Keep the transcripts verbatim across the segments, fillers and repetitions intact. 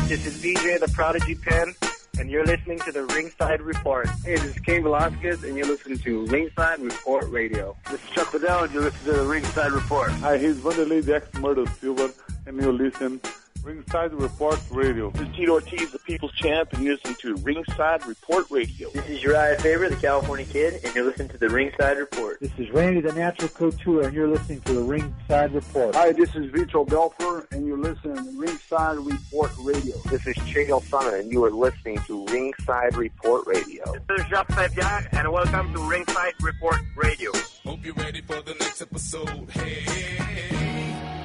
This is D J the Prodigy Pen, and you're listening to the Ringside Report. Hey, this is Cain Velasquez, and you're listening to Ringside Report Radio. This is Chuck Liddell, and you're listening to the Ringside Report. Hi, he's Wanderlei the ex-murder Silver, and you're listening Ringside Report Radio. This is Tito Ortiz, the People's Champ, and you're listening to Ringside Report Radio. This is Uriah Faber, the California Kid, and you're listening to the Ringside Report. This is Randy, the Natural Couture, and you're listening to the Ringside Report. Hi, this is Vito Belfer, and you're listening to Ringside Report Radio. This is Chael Sonnen, and you are listening to Ringside Report Radio. This is Jacques Saint-Pierre, and welcome to Ringside Report Radio. Hope you're ready for the next episode. Hey, hey, hey.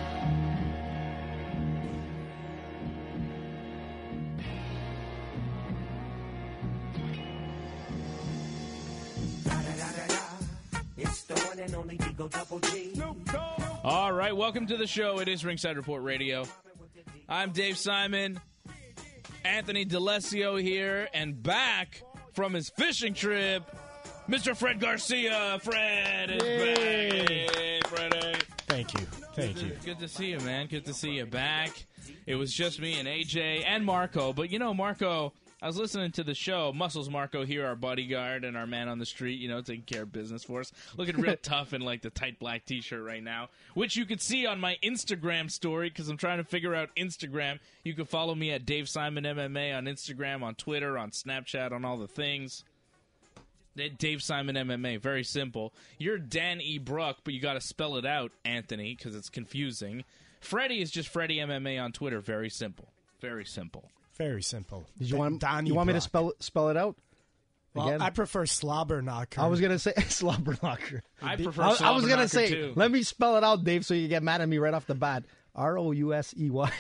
All right, welcome to the show. It is Ringside Report Radio. I'm Dave Simon. Anthony D'Alesio here, and back from his fishing trip, Mister Fred Garcia. Fred is Yay. back. Hey, Freddie. Thank you. Thank good you. To, good to see you, man. Good to see you back. It was just me and A J and Marco, but you know, Marco, I was listening to the show. Muscles Marco here, our bodyguard and our man on the street, you know, taking care of business for us. Looking real tough in, like, the tight black T-shirt right now, which you can see on my Instagram story because I'm trying to figure out Instagram. You can follow me at Dave Simon M M A on Instagram, on Twitter, on Snapchat, on all the things. Dave Simon M M A, very simple. You're Dan E. Brook, but you got to spell it out, Anthony, because it's confusing. Freddie is just Freddie M M A on Twitter, very simple. Very simple. Very simple. Did you want, Donnie you want me to Brock. spell spell it out? Well, Again? I prefer Slobberknocker. I was going to say Slobberknocker. I prefer I, I was going to Slobberknocker, say, too. let me spell it out, Dave, so you get mad at me right off the bat. R O U S E Y.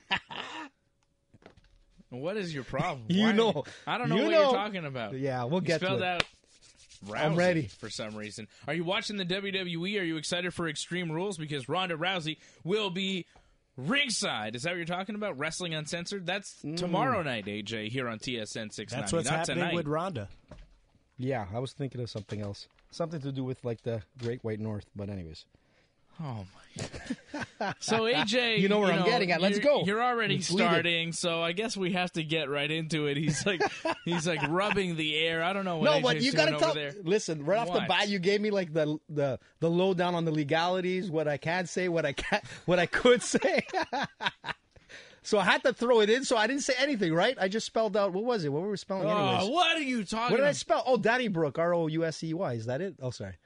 What is your problem? You Why- know. I don't know You what know. you're talking about. Yeah, we'll You get to spelled it. out Rousey I'm ready. for some reason. Are you watching the W W E? Are you excited for Extreme Rules? Because Ronda Rousey will be ringside. Is that what you're talking about? Wrestling Uncensored? That's tomorrow night, A J, here on T S N six ninety. That's what's Not happening tonight. with Ronda. Yeah, I was thinking of something else. Something to do with, like, the Great White North, but anyways. Oh, my. So, A J, You know where I'm getting at. Let's you're- go. You're already Let's lead it. starting, so I guess we have to get right into it. He's like he's like rubbing the air. I don't know what No, A J's but you doing gotta over tell. there. Listen, right off the What? bat, you gave me like the the the lowdown on the legalities, what I can't say, what I can't, what I could say. So I had to throw it in. So I didn't say anything, right? I just spelled out. What was it? What were we spelling? anyways? Oh, what are you talking What did I about? spell? Oh, Danny Brook, R O U S E Y. Is that it? Oh, sorry.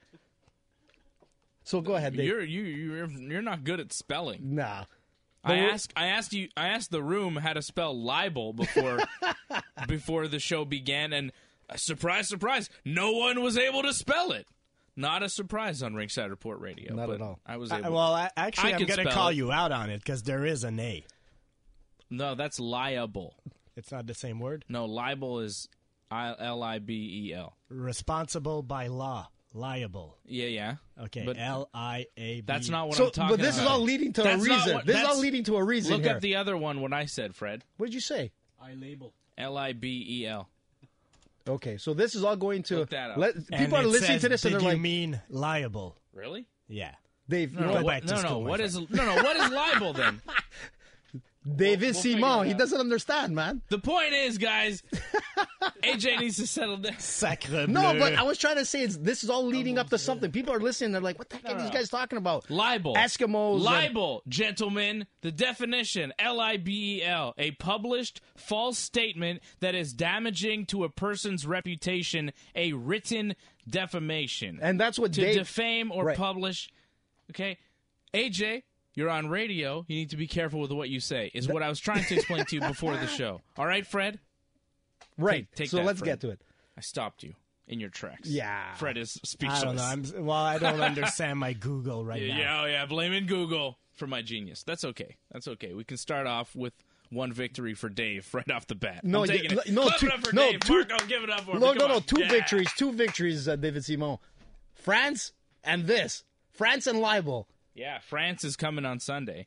So go ahead, Dave. You're you you're you're not good at spelling. Nah. I But we're- asked I asked you I asked the room how to spell libel before before the show began, and uh, surprise, surprise, no one was able to spell it. Not a surprise on Ringside Report Radio. Not but at all. I was I, able. well, I, actually, I I'm could going to spell call it. you out on it because there is an A. No, that's liable. It's not the same word. No, libel is I L I B E L. Responsible by law. Liable. Yeah, yeah. Okay, But L I A B. that's not what So, I'm talking about. but this is all leading to That's a not reason. what- this is all that's- leading to a reason Look here. up the other one. What I said, Fred. What did you say? I label. L I B E L. Okay, so this is all going to Look that up. let And people are it listening says, to this and did they're you like, mean liable? Really? Yeah. Dave, No, you know no, what? Go back what, to no, school, no. my What friend. is no, no? What is libel then? David we'll figure Simon, it he out. doesn't understand, man. The point is, guys, A J needs to settle down. Sacre No, bleu. but I was trying to say it's, this is all leading up to something. People are listening. They're like, what the heck No, are no, these no. guys talking about? Libel. Eskimos. and- Libel, gentlemen. The definition, L I B E L, a published false statement that is damaging to a person's reputation, a written defamation. And that's what to Dave... defame or Right. publish. Okay, A J, you're on radio. You need to be careful with what you say, is what I was trying to explain to you before the show. All right, Fred? Right. Take- take so that, let's Fred. get to it. I stopped you in your tracks. Yeah. Fred is I speechless. don't know. I'm, well, I don't understand my Google right Yeah, now. yeah, oh, yeah, blaming Google for my genius. That's okay. That's okay. We can start off with one victory for Dave right off the bat. No, I'm taking yeah, it. no, Clap two- it up for no, Dave. two- Marco, give it up for No, me. no, Come no. on. Two Yeah. victories. Two victories, uh, David Simon. France and this. France and libel. Yeah, France is coming on Sunday.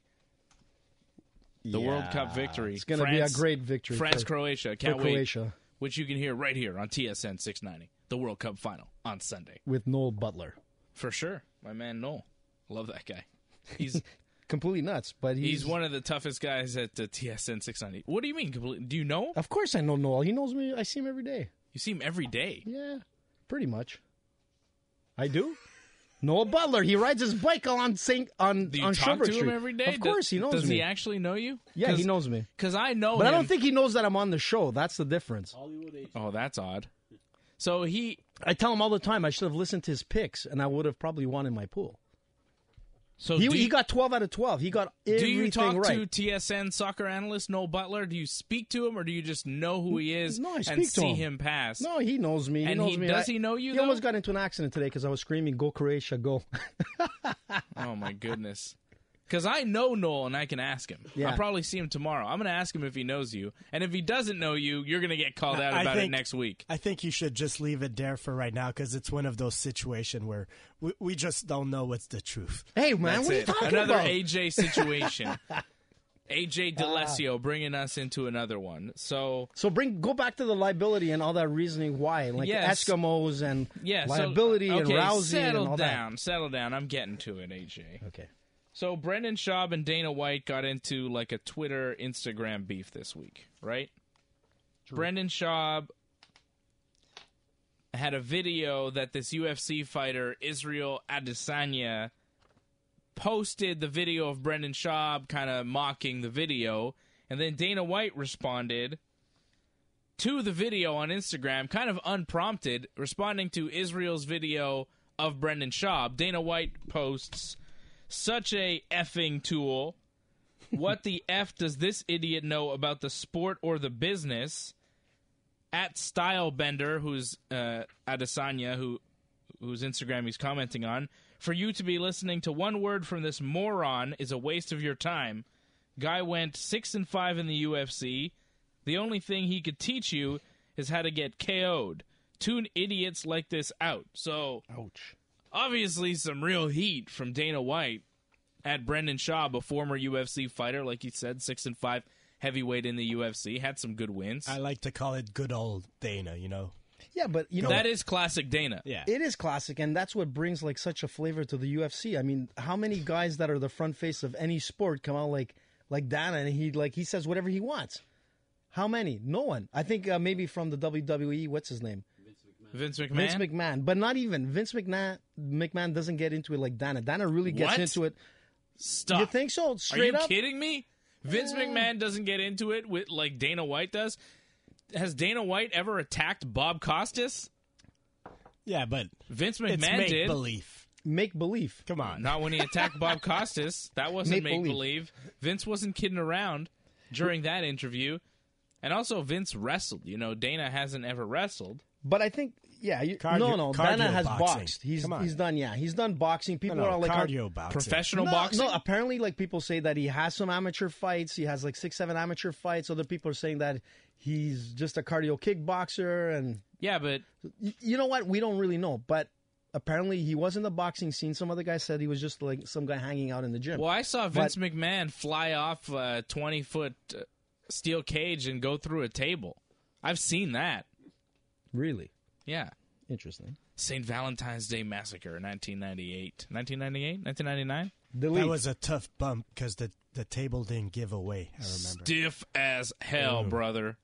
The World Cup victory. It's going to be a France- great victory. France, for, Croatia. Can't for wait. Croatia. Which you can hear right here on T S N six ninety. The World Cup final on Sunday. With Noel Butler. For sure. My man Noel. Love that guy. He's completely nuts. But he's, he's one of the toughest guys at the T S N six ninety. What do you mean? Complete, do you know him? Of course I know Noel. He knows me. I see him every day. You see him every day? Yeah, pretty much. I do. Noel Butler. He rides his bike on Saint on Do you on talk Sherbert to Street. him every day? Of course, he knows Does me. Does he actually know you? Yeah, he knows me. Because I know But him. I don't think he knows that I'm on the show. That's the difference. Oh, that's odd. So he... I tell him all the time I should have listened to his picks, and I would have probably won in my pool. So he, do he you, got twelve out of twelve. He got everything do you talk right. to T S N soccer analyst Noel Butler? Do you speak to him, or do you just know who he is No, I speak and to see him. him pass? No, he knows me. He And knows he- me. does I- he know you, He though? almost got into an accident today because I was screaming, "Go Croatia, go!" Oh, my goodness. Because I know Noel, and I can ask him. Yeah. I'll probably see him tomorrow. I'm going to ask him if he knows you. And if he doesn't know you, you're going to get called out I about think- it next week. I think you should just leave it there for right now because it's one of those situations where we, we just don't know what's the truth. Hey, man, That's what are you it. talking Another about? A J situation. A J D'Alesio bringing us into another one. So, So bring go back to the liability and all that reasoning why, like Yes. Eskimos and yeah, liability so, and okay, Rousey settle and all down, settle down. I'm getting to it, A J. that. Okay. So Brendan Schaub and Dana White got into like a Twitter, Instagram beef this week, right? Brendan Schaub had a video that this U F C fighter, Israel Adesanya, posted the video of Brendan Schaub kind of mocking the video, and then Dana White responded to the video on Instagram, kind of unprompted, responding to Israel's video of Brendan Schaub. Dana White posts, "Such a effing tool. What the F does this idiot know about the sport or the business?" At Stylebender, who's uh, Adesanya, who whose Instagram he's commenting on, "For you to be listening to one word from this moron is a waste of your time. Guy went six and five in the U F C. The only thing he could teach you is how to get K O'd. Tune idiots like this out." So, Ouch. obviously some real heat from Dana White at Brendan Schaub, a former U F C fighter, like he said, six and five heavyweight in the U F C, had some good wins. I like to call it good old Dana, you know? Yeah, but you know That is classic Dana. Yeah. it is classic, and that's what brings like such a flavor to the U F C. I mean, how many guys that are the front face of any sport come out like like Dana, and he like he says whatever he wants? How many? No one. I think uh, maybe from the W W E. What's his name? Vince McMahon. Vince McMahon, but not even Vince McMahon. McMahon doesn't get into it like Dana. Dana really gets What? into it. Stop. You think so? Are Straight you up. kidding me? Vince Yeah. McMahon doesn't get into it with like Dana White does. Has Dana White ever attacked Bob Costas? Yeah, but Vince it's McMahon make did. belief. Make believe. Come on. Not when he attacked Bob Costas. That wasn't Make make believe. Vince wasn't kidding around during that interview. And also, Vince wrestled. You know, Dana hasn't ever wrestled. But I think, yeah, you, Cardio- no, no. Dana cardio has boxing. boxed. He's Come on. he's done. Yeah, he's done boxing. No, People no, are like cardio boxing. Professional no, boxing? No, apparently, like people say that he has some amateur fights. He has like six, seven amateur fights. Other people are saying that he's just a cardio kickboxer. And Yeah, but y- you know what? We don't really know. But apparently, he was in the boxing scene. Some other guy said he was just like some guy hanging out in the gym. well, I saw Vince McMahon fly off a twenty-foot uh, steel cage and go through a table. I've seen that. Really Yeah. interesting. Saint Valentine's Day Massacre, nineteen ninety-eight. nineteen ninety-eight? nineteen ninety-nine? Delete. That was a tough bump because the, the table didn't give away, I remember. Stiff as hell, Ooh. brother.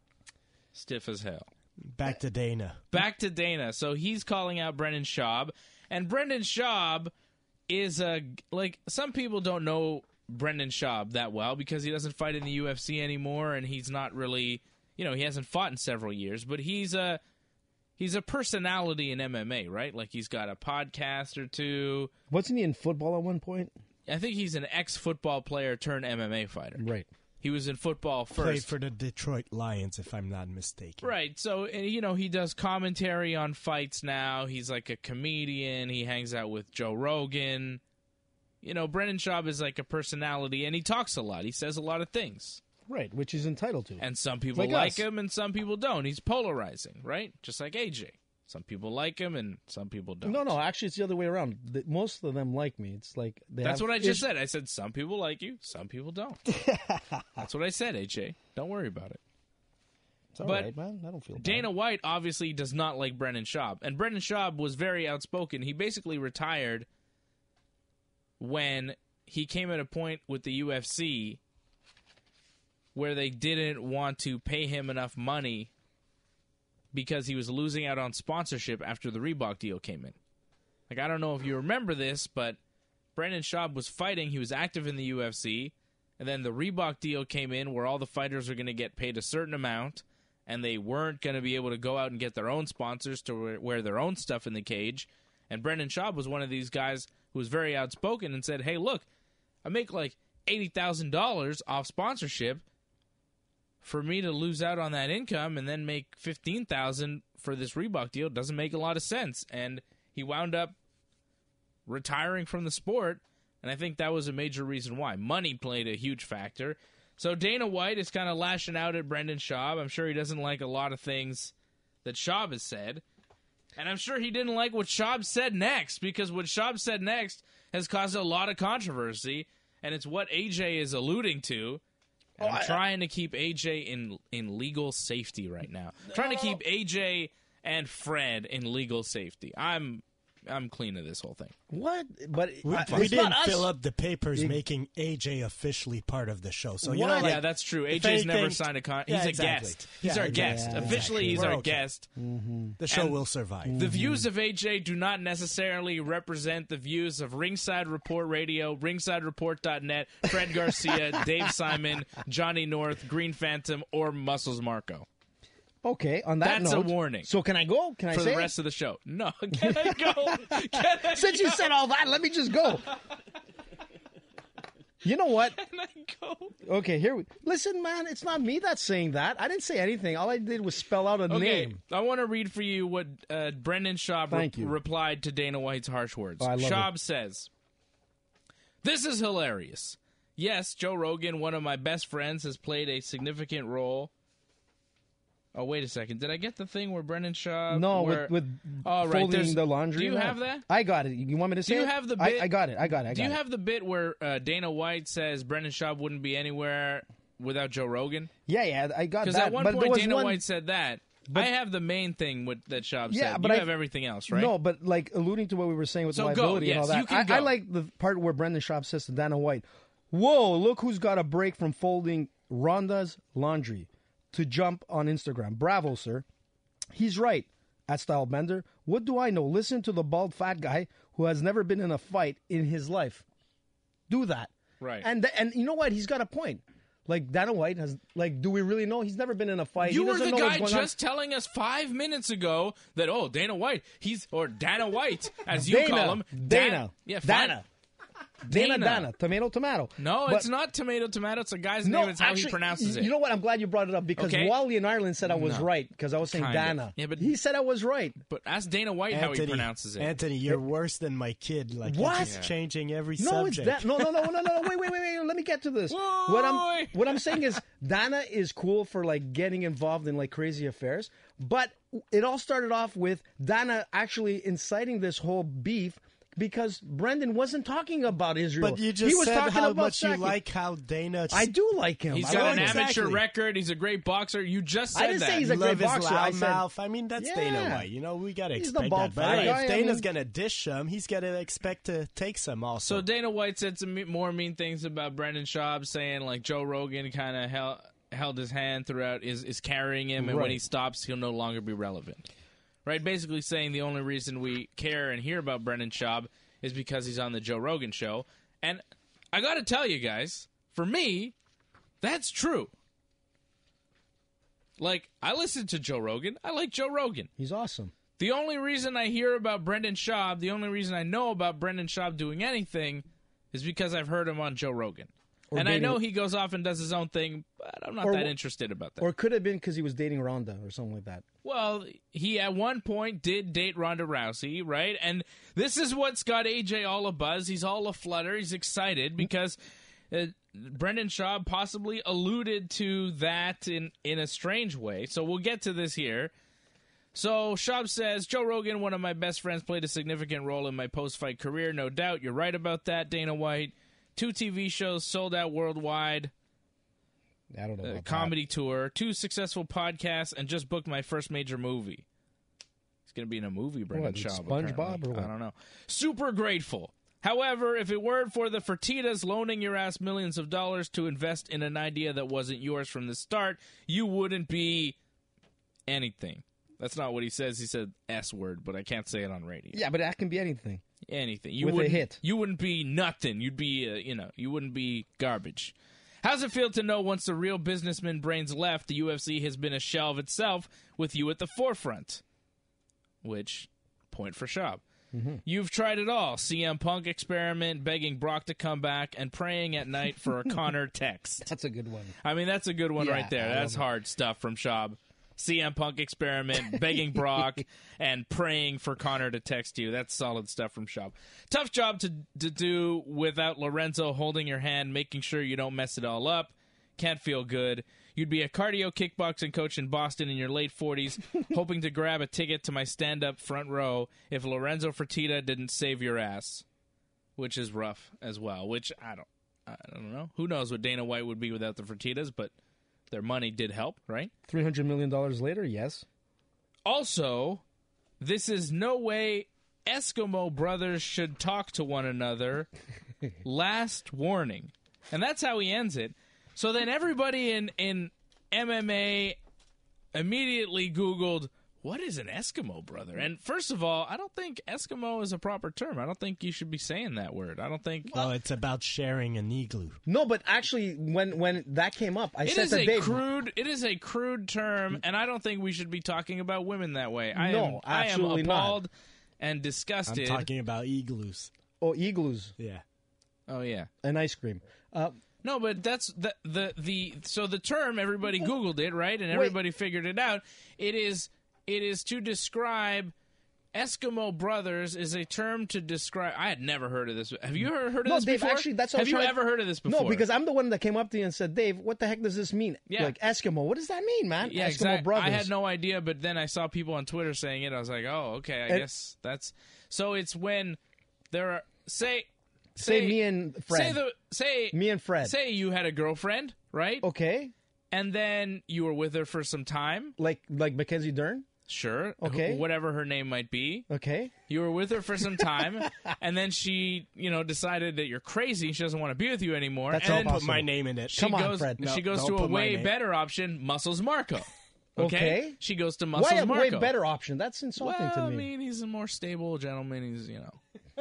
Stiff as hell. Back to Dana. Back to Dana. So he's calling out Brendan Schaub. And Brendan Schaub is a... Like, some people don't know Brendan Schaub that well because he doesn't fight in the U F C anymore and he's not really... You know, he hasn't fought in several years, but he's a... He's a personality in M M A, right? Like, he's got a podcast or two. Wasn't he in football at one point? I think he's an ex-football player turned M M A fighter. Right. He was in football first. Played for the Detroit Lions, if I'm not mistaken. Right. So, and, you know, he does commentary on fights now. He's like a comedian. He hangs out with Joe Rogan. You know, Brendan Schaub is like a personality, and he talks a lot. He says a lot of things. Right, which he's entitled to. And some people Like like us. him, and some people don't. He's polarizing, right? Just like A J. Some people like him, and some people don't. No, no, actually, it's the other way around. The- Most of them like me. It's like they That's have what I just is- said. I said some people like you, some people don't. That's what I said, A J. Don't worry about it. It's all But right, man. I don't feel bad. Dana White obviously does not like Brendan Schaub. And Brendan Schaub was very outspoken. He basically retired when he came at a point with the U F C where they didn't want to pay him enough money because he was losing out on sponsorship after the Reebok deal came in. Like, I don't know if you remember this, but Brendan Schaub was fighting. He was active in the U F C, and then the Reebok deal came in where all the fighters are going to get paid a certain amount, and they weren't going to be able to go out and get their own sponsors to wear their own stuff in the cage. And Brendan Schaub was one of these guys who was very outspoken and said, hey, look, I make like eighty thousand dollars off sponsorship. For me to lose out on that income and then make fifteen thousand dollars for this Reebok deal doesn't make a lot of sense. And he wound up retiring from the sport, and I think that was a major reason why. Money played a huge factor. So Dana White is kind of lashing out at Brendan Schaub. I'm sure he doesn't like a lot of things that Schaub has said. And I'm sure he didn't like what Schaub said next, because what Schaub said next has caused a lot of controversy, and it's what A J is alluding to. And oh, I'm I, trying to keep A J in in legal safety right now. No. Trying to keep A J and Fred in legal safety. I'm I'm clean of this whole thing. What? But we, uh, we didn't fill up the papers it, making A J officially part of the show. So you know, like, yeah, that's true. A J's anything, never signed a con. He's yeah, exactly. a guest. He's yeah, our guest. Yeah, Officially, exactly. he's We're our okay. guest. Mm-hmm. The show and will survive. Mm-hmm. The views of A J do not necessarily represent the views of Ringside Report Radio, ringside report dot net, Fred Garcia, Dave Simon, Johnny North, Green Phantom, or Muscles Marco. Okay, on that That's note. That's a warning. So can I go? Can I For say the rest it? of the show. No. Can I go? Can I Since go? you said all that, let me just go. You know what? Can I go? Okay, here we... Listen, man, it's not me that's saying that. I didn't say anything. All I did was spell out a okay, name. I want to read for you what uh, Brendan Schaub re- replied to Dana White's harsh words. Oh, I love Schaub it. says, "This is hilarious. Yes, Joe Rogan, one of my best friends, has played a significant role." Oh, wait a second. Did I get the thing where Brendan Schaub... No, where, with, with oh, right, folding the laundry. Do you no. have that? I got it. You want me to say Do you it? have the bit? I, I got it. I got it. I got do you it. have the bit where uh, Dana White says Brendan Schaub wouldn't be anywhere without Joe Rogan? Yeah, yeah, I got that. Because at one but point Dana one... White said that. But, I have the main thing with, that Schaub yeah, said. But you I, have everything else, right? No, but like alluding to what we were saying with so liability go. Yes, and all that. You can I, go. I like the part where Brendan Schaub says to Dana White, "Whoa, look who's got a break from folding Rhonda's laundry to jump on Instagram. Bravo, sir." He's right. At Style Bender, what do I know? Listen to the bald fat guy who has never been in a fight in his life. Do that. Right. And th- and you know what? He's got a point. Like, Dana White has, like, do we really know? He's never been in a fight. You he were the know guy what's just on. telling us five minutes ago that, oh, Dana White, he's, or Dana White, as you Dana, call him. Dana. Dan, yeah, Dana. Dana, Dana, Dana, tomato, tomato. No, but, it's not tomato, tomato. It's a guy's no, name. It's how actually, he pronounces it. You know what? I'm glad you brought it up because okay. Wally in Ireland said I was no. right because I was saying Kinda. Dana. Yeah, but he said I was right. But ask Dana White Anthony, how he pronounces it. Anthony, you're worse than my kid. Like, what? You're just changing every no, subject. It's da- no, no, no, no, no. Wait, wait, wait, wait. Let me get to this. Whoa, what I'm wait. what I'm saying is Dana is cool for like getting involved in like crazy affairs, but it all started off with Dana actually inciting this whole beef. Because Brendan wasn't talking about Israel. But you just he was said talking how about much Saki. you like how Dana... I do like him. He's I got like an exactly. amateur record. He's a great boxer. You just said I didn't that. say he's a you great love his boxer. I said, mouth. I mean, that's yeah. Dana White. You know, we got to He's expect the bald that. But fat hey, guy, if I Dana's mean- going to dish some, he's got to expect to take some also. So Dana White said some me- more mean things about Brendan Schaub, saying like Joe Rogan kind of held, held his hand throughout, is, is carrying him, and right. when he stops, he'll no longer be relevant. Right? Basically saying the only reason we care and hear about Brendan Schaub is because he's on the Joe Rogan show. And I got to tell you guys, for me, that's true. Like, I listen to Joe Rogan. I like Joe Rogan. He's awesome. The only reason I hear about Brendan Schaub, the only reason I know about Brendan Schaub doing anything is because I've heard him on Joe Rogan. Or and dating, I know he goes off and does his own thing, but I'm not that interested about that. Or could have been because he was dating Ronda or something like that. Well, he at one point did date Ronda Rousey, right? And this is what's got A J all abuzz. He's all aflutter. He's excited because uh, Brendan Schaub possibly alluded to that in, in a strange way. So we'll get to this here. So Schaub says, Joe Rogan, one of my best friends, played a significant role in my post-fight career. No doubt. You're right about that, Dana White. Two T V shows sold out worldwide. I don't know about uh, comedy that. tour, two successful podcasts, and just booked my first major movie. He's going to be in a movie, Brendan what, Schaub. SpongeBob apparently. or what? I don't know. Super grateful. However, if it weren't for the Fertittas loaning your ass millions of dollars to invest in an idea that wasn't yours from the start, you wouldn't be anything. That's not what he says. He said S word, but I can't say it on radio. Yeah, but that can be anything. Anything. You With a wouldn't, hit. You wouldn't be nothing. You'd be, uh, you know, you wouldn't be garbage. How's it feel to know once the real businessman brains left, the U F C has been a shell of itself with you at the forefront? Which, point for Schaub. Mm-hmm. You've tried it all. C M Punk experiment, begging Brock to come back, and praying at night for a Conor text. That's a good one. I mean, that's a good one Yeah, right there. I That's love it. hard stuff from Schaub. C M Punk experiment, begging Brock, and praying for Conor to text you. That's solid stuff from Schaub. Tough job to, to do without Lorenzo holding your hand, making sure you don't mess it all up. Can't feel good. You'd be a cardio kickboxing coach in Boston in your late forties, hoping to grab a ticket to my stand-up front row if Lorenzo Fertitta didn't save your ass, which is rough as well, which I don't, I don't know. Who knows what Dana White would be without the Fertittas, but their money did help, right? three hundred million dollars later, yes. Also, this is no way Eskimo brothers should talk to one another. Last warning. And that's how he ends it. So then everybody in, in M M A immediately Googled, what is an Eskimo brother? And first of all, I don't think Eskimo is a proper term. I don't think you should be saying that word. I don't think... Well, it's about sharing an igloo. No, but actually, when, when that came up, I It said is to a Dave... crude. It is a crude term, and I don't think we should be talking about women that way. I No, am, absolutely I am not. appalled and disgusted. I'm talking about igloos. Oh, igloos. Yeah. Oh yeah, and ice cream. Uh, no, but that's the the the. So the term, everybody Googled it, right, and everybody Wait. figured it out. It is it is to describe. Eskimo brothers is a term to describe. I had never heard of this. Have you heard, heard of no, this Dave, before? Actually, that's what Have you trying... ever heard of this before? No, because I'm the one that came up to you and said, Dave, what the heck does this mean? Yeah. Like, Eskimo, what does that mean, man? Yeah, Eskimo exactly. brothers. I had no idea, but then I saw people on Twitter saying it. I was like, oh, okay, I and, guess that's... So it's when there are... Say... Say, say me and Fred. Say, the, say me and Fred. Say you had a girlfriend, right? Okay. And then you were with her for some time. Like like Mackenzie Dern? Sure. Okay. Wh- whatever her name might be. Okay. You were with her for some time, and then she, you know, decided that you're crazy. She doesn't want to be with you anymore. That's and all put my name in it. She Come on, goes, Fred. She No, goes don't to a put my way name. better option, Muscles Marco. Okay? Okay. She goes to Muscles Why a Marco. way better option? That's insulting well, to me. I mean, he's a more stable gentleman. He's, you know.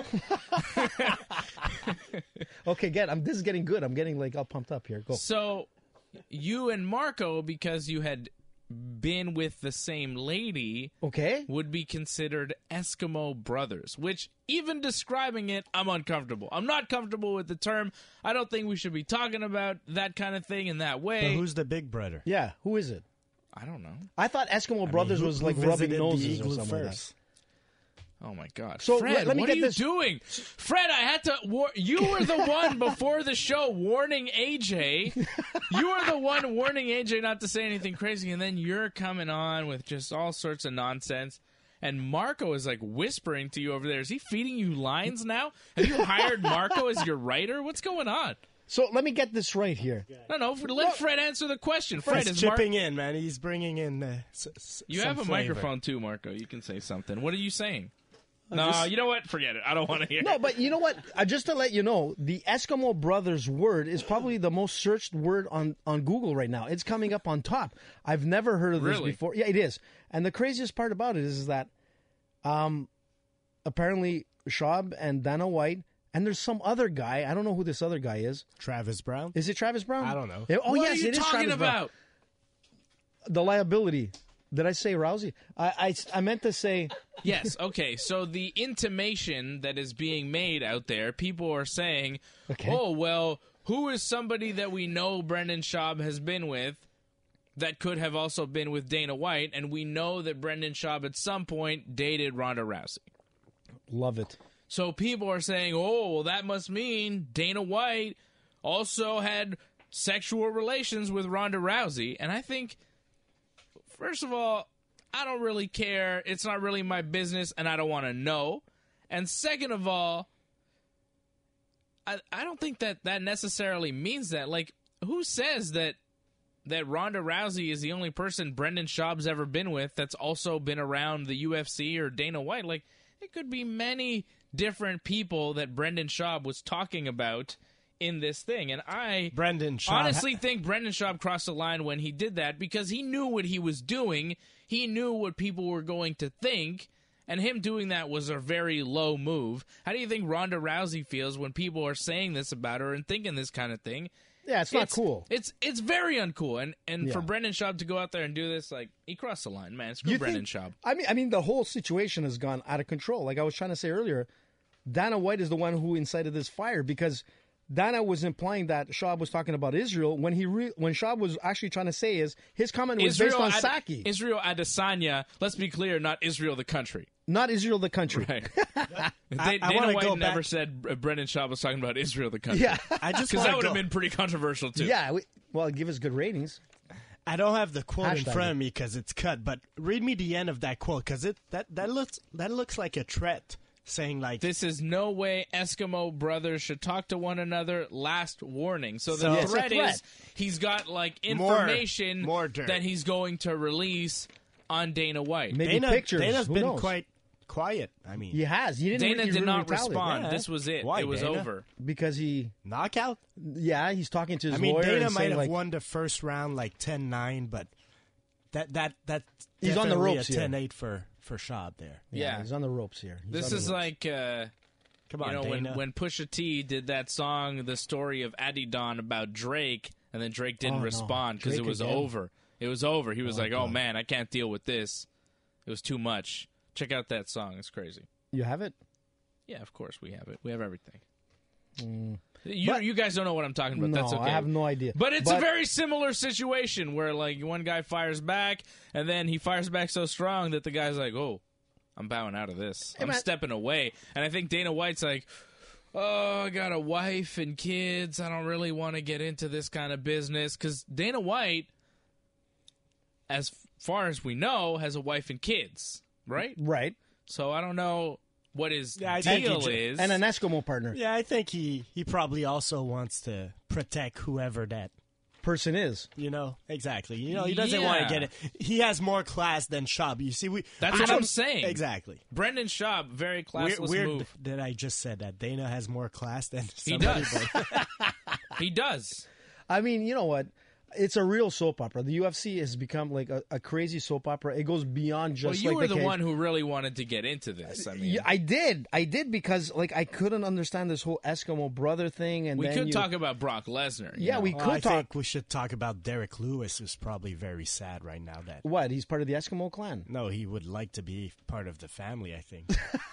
Okay, get. I'm. This is getting good. I'm getting like all pumped up here. Go. So, you and Marco, because you had been with the same lady, okay, would be considered Eskimo brothers. Which, even describing it, I'm uncomfortable. I'm not comfortable with the term. I don't think we should be talking about that kind of thing in that way. But who's the big brother? Yeah, who is it? I don't know. I thought Eskimo I mean, Brothers who- was who like rubbing visited the noses or igloo something like first? that. Oh my God, So, Fred! let- let me what get are you this- doing, Fred? I had to. War- you were the one before the show warning A J. You were the one warning A J not to say anything crazy, and then you're coming on with just all sorts of nonsense. And Marco is like whispering to you over there. Is he feeding you lines now? Have you hired Marco as your writer? What's going on? So let me get this right here. No, no. Let Fred answer the question. Fred He's is Mar- chipping in, man. He's bringing in. Uh, s- s- You some have a flavor. microphone too, Marco. You can say something. What are you saying? No, just- you know what? Forget it. I don't want to hear No, it. but you know what? Uh, just to let you know, the Eskimo Brothers word is probably the most searched word on, on Google right now. It's coming up on top. I've never heard of this Really? before. Yeah, it is. And the craziest part about it is, is that um, apparently Schaub and Dana White, and there's some other guy. I don't know who this other guy is. Travis Brown? Is it Travis Brown? I don't know. Yeah, Oh, what yes, are you it is talking Travis Brown. about? The liability. Did I say Rousey? I, I, I meant to say... Yes, okay. So the intimation that is being made out there, people are saying, Okay. oh, well, who is somebody that we know Brendan Schaub has been with that could have also been with Dana White? And we know that Brendan Schaub at some point dated Ronda Rousey. Love it. So people are saying, oh, well, that must mean Dana White also had sexual relations with Ronda Rousey. And I think, first of all, I don't really care. It's not really my business, and I don't want to know. And second of all, I I don't think that that necessarily means that. Like, who says that that Ronda Rousey is the only person Brendan Schaub's ever been with that's also been around the U F C or Dana White? Like, It could be many different people that Brendan Schaub was talking about in this thing. And I Brendan Schaub honestly think Brendan Schaub crossed the line when he did that because he knew what he was doing. He knew what people were going to think. And him doing that was a very low move. How do you think Ronda Rousey feels when people are saying this about her and thinking this kind of thing? Yeah, it's not it's, cool. It's it's very uncool. And and Yeah. for Brendan Schaub to go out there and do this, like, he crossed the line, man. Screw You Brendan think- Schaub. I mean, I mean, the whole situation has gone out of control. Like I was trying to say earlier, Dana White is the one who incited this fire because Dana was implying that Schaub was talking about Israel when he re- when Schaub was actually trying to say is his comment was based on Ad- Saki, Israel Adesanya, let's be clear, not Israel the country. not Israel the country. Right. I- Da- I Dana wanna White go never back- said uh, Brendan Schaub was talking about Israel the country. Yeah, I just Because wanna that would have go- been pretty controversial, too. yeah. We, well, give us good ratings. I don't have the quote in Hashtag front it. of me because it's cut, but read me the end of that quote because it that, that looks that looks like a threat, saying like This is no way Eskimo brothers should talk to one another. Last warning. So the So- It's a threat, threat. is he's got like More- information more dirt. that he's going to release on Dana White. Maybe Dana, pictures. Dana's Who been knows? quite quiet. I mean, He has. He didn't. Dana he did really not retaliate. respond. Yeah. This was it. Why, it was Dana? over. because he. knockout. Yeah, he's talking to his I mean, lawyer. Dana and might saying, have like, won the first round like ten nine, but that that that He's on the definitely ropes a here. ten eight for for Schaub there. Yeah. he's on the ropes here. He's This on the is ropes. like, uh, Come on, you know, Dana. when, when Pusha T did that song, The Story of Adidon, about Drake, and then Drake didn't Oh, no. respond because it Drake was again? over. It was over. He was Oh, like, oh, God. man, I can't deal with this. It was too much. Check out that song. It's crazy. You have it. Yeah, of course we have it. We have everything. Mm. You, But- you guys don't know what I'm talking about. No, That's okay. I have no idea. But it's a But- very similar situation where, like, one guy fires back, and then he fires back so strong that the guy's like, oh, I'm bowing out of this. I'm man- stepping away. And I think Dana White's like, oh, I got a wife and kids. I don't really want to get into this kind of business. Because Dana White, as far as we know, has a wife and kids, right? Right. So I don't know what his Yeah, I think he deal ju- is. And an Eskimo partner. Yeah, I think he he probably also wants to protect whoever that. Person is. You know, exactly. You know, he doesn't want Yeah. to get it. He has more class than Schaub. You see, we. That's I what don't- I'm saying. Exactly. Brendan Schaub, very Weird, classless weird move. that I just said that Dana has more class than He somebody. does. but- He does. I mean, you know what? It's a real soap opera. The U F C has become like a, a crazy soap opera. It goes beyond just Well, you like were the the cage. one who really wanted to get into this. I mean, Yeah, I did. I did because like I couldn't understand this whole Eskimo brother thing. And we then could you- talk about Brock Lesnar. you Yeah, know? we Well, could I talk. think we should talk about Derek Lewis, who's probably very sad right now. That What? He's part of the Eskimo clan. no, he would like to be part of the family. I think.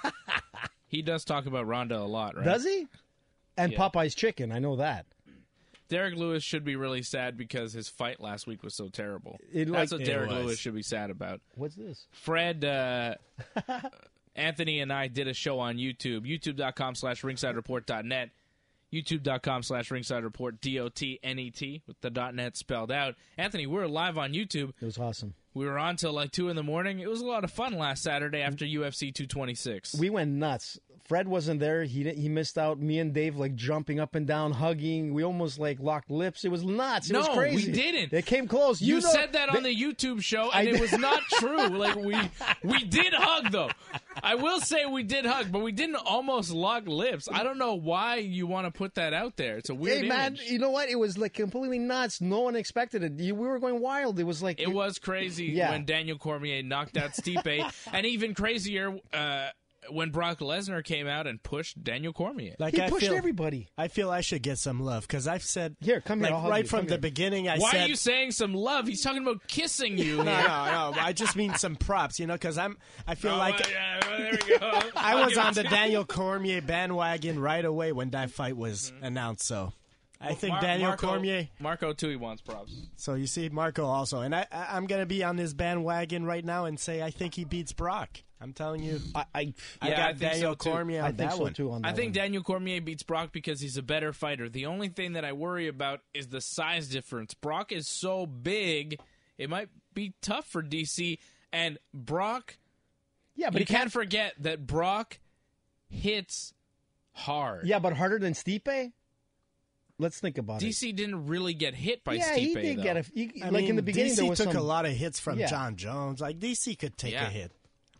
He does talk about Ronda a lot, right? Does he? And Yeah. Popeye's chicken. I know that. Derek Lewis should be really sad because his fight last week was so terrible. It, like- That's what It Derek was. Lewis should be sad about. What's this? Fred, uh, Anthony, and I did a show on YouTube. YouTube.com slash ringside report dot net. YouTube.com slash ringside report, D O T N E T, with the .net spelled out. Anthony, we were live on YouTube. It was awesome. We were on till like two in the morning. It was a lot of fun last Saturday after U F C two twenty-six. We went nuts. Fred wasn't there. He didn't- he missed out. Me and Dave like jumping up and down, hugging. We almost like locked lips. It was nuts. It was No, crazy. we didn't. It came close. You, You, know- said that on they- the YouTube show, I and it did. was not true. Like we we did hug though. I will say we did hug, but we didn't almost lock lips. I don't know why you want to put that out there. It's a weird Hey man, image. you know what? It was like completely nuts. No one expected it. You- We were going wild. It was like It was crazy Yeah. when Daniel Cormier knocked out Stipe, and even crazier uh, when Brock Lesnar came out and pushed Daniel Cormier. Like He I pushed feel, everybody. I feel I should get some love because I've said Here, come here, Like I'll hug right you. from Come the here. beginning, I Why said. are you saying some love? He's talking about kissing you. No, here. no, no. I just mean some props, you know, because I'm. I feel Oh, like yeah, well, there we go. I I'll was give on it the to you. Daniel Cormier bandwagon right away when that fight was announced. So I think Mar- Daniel Marco, Cormier. Marco too. He wants props. So you see, Marco also, and I, I, I'm gonna be on this bandwagon right now and say I think he beats Brock. I'm telling you, I, I, I Yeah, got I think Daniel so, too. Cormier on I think that so one. too. On I that think one. Daniel Cormier beats Brock because he's a better fighter. The only thing that I worry about is the size difference. Brock is so big, it might be tough for D C. And Brock, Yeah, but you he can't can't. forget that Brock hits hard. Yeah, but harder than Stipe. Let's think about D it. C didn't really get hit by Yeah, Stipe, he did though. get a. He, I like mean, in the beginning, D C there was took some, a lot of hits from Yeah. John Jones. Like D C could take Yeah. a hit.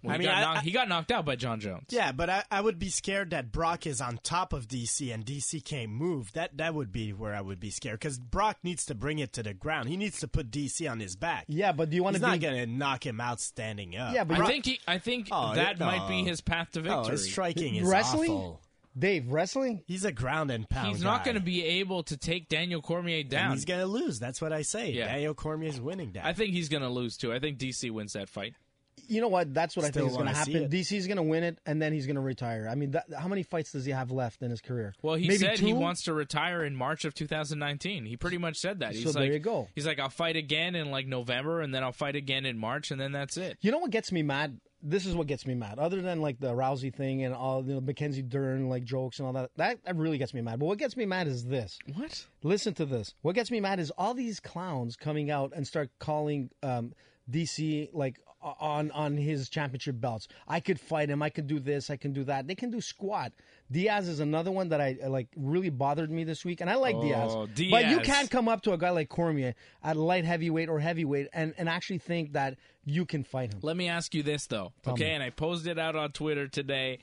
Well, I he, mean, got I- knocked, I- he got knocked out by John Jones. Yeah, but I, I would be scared that Brock is on top of D C and D C can't move. That that would be where I would be scared because Brock needs to bring it to the ground. He needs to put D C on his back. Yeah, but do you want He's to not be... going to knock him out standing up. Yeah, but I Brock- think he, I think Oh, that no. might be his path to victory. Oh, his striking is Wrestling? awful. Dave, wrestling? He's a ground and pound He's not guy. going to be able to take Daniel Cormier And down. he's going to lose. That's what I say. Yeah. Daniel Cormier's winning that. I think he's going to lose too. I think D C wins that fight. You know what? That's what Still I think is going to wanna see happen. it. D C's going to win it, and then he's going to retire. I mean, that, how many fights does he have left in his career? Well, he Maybe said two? he wants to retire in March of two thousand nineteen. He pretty much said that. He's So like, there you go. He's like, I'll fight again in like November, and then I'll fight again in March, and then that's it. You know what gets me mad? This is what gets me mad. Other than like the Rousey thing and all the Mackenzie Dern like jokes and all that, that that really gets me mad. But what gets me mad is this. What? Listen to this. What gets me mad is all these clowns coming out and start calling um, D C like on on his championship belts. I could fight him. I could do this. I can do that. They can do squat. Diaz is another one that I like really bothered me this week, and I like Oh, Diaz. Diaz. But you can't come up to a guy like Cormier at light heavyweight or heavyweight and, and actually think that you can fight him. Let me ask you this, though, Tell okay? me. And I posted it out on Twitter today.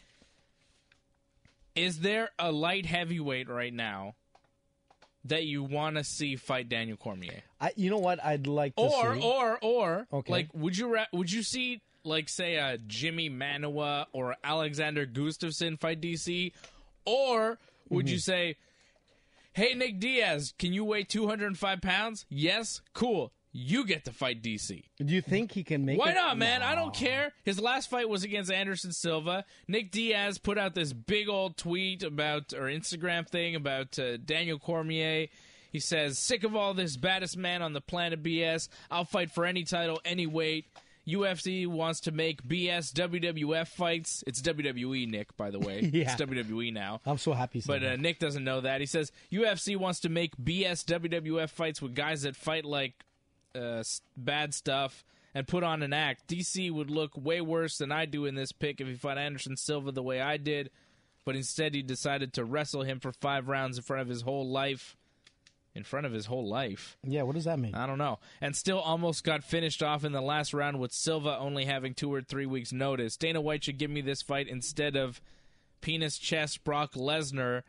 Is there a light heavyweight right now that you want to see fight Daniel Cormier? I, you know what I'd like to Or, see? or, or, Okay. like, would you ra- would you see, like, say, a Jimmy Manuwa or Alexander Gustafsson fight D C? Or would Mm-hmm. you say, hey, Nick Diaz, can you weigh two hundred five pounds? Yes? Cool. You get to fight D C. Do you think he can make Why it? not, man? I don't care. His last fight was against Anderson Silva. Nick Diaz put out this big old tweet about, or Instagram thing about uh, Daniel Cormier. He says, sick of all this baddest man on the planet B S. I'll fight for any title, any weight. U F C wants to make B S W W F fights. It's W W E, Nick, by the way. Yeah. It's W W E now. I'm so happy. he said But uh, that. Nick doesn't know that. He says, U F C wants to make B S W W F fights with guys that fight like uh, s- bad stuff and put on an act. D C would look way worse than I do in this pick if he fought Anderson Silva the way I did, but instead he decided to wrestle him for five rounds in front of his whole life. In front of his whole life. Yeah, what does that mean? I don't know. And still almost got finished off in the last round with Silva only having two or three weeks' notice. Dana White should give me this fight instead of penis chest Brock Lesnar.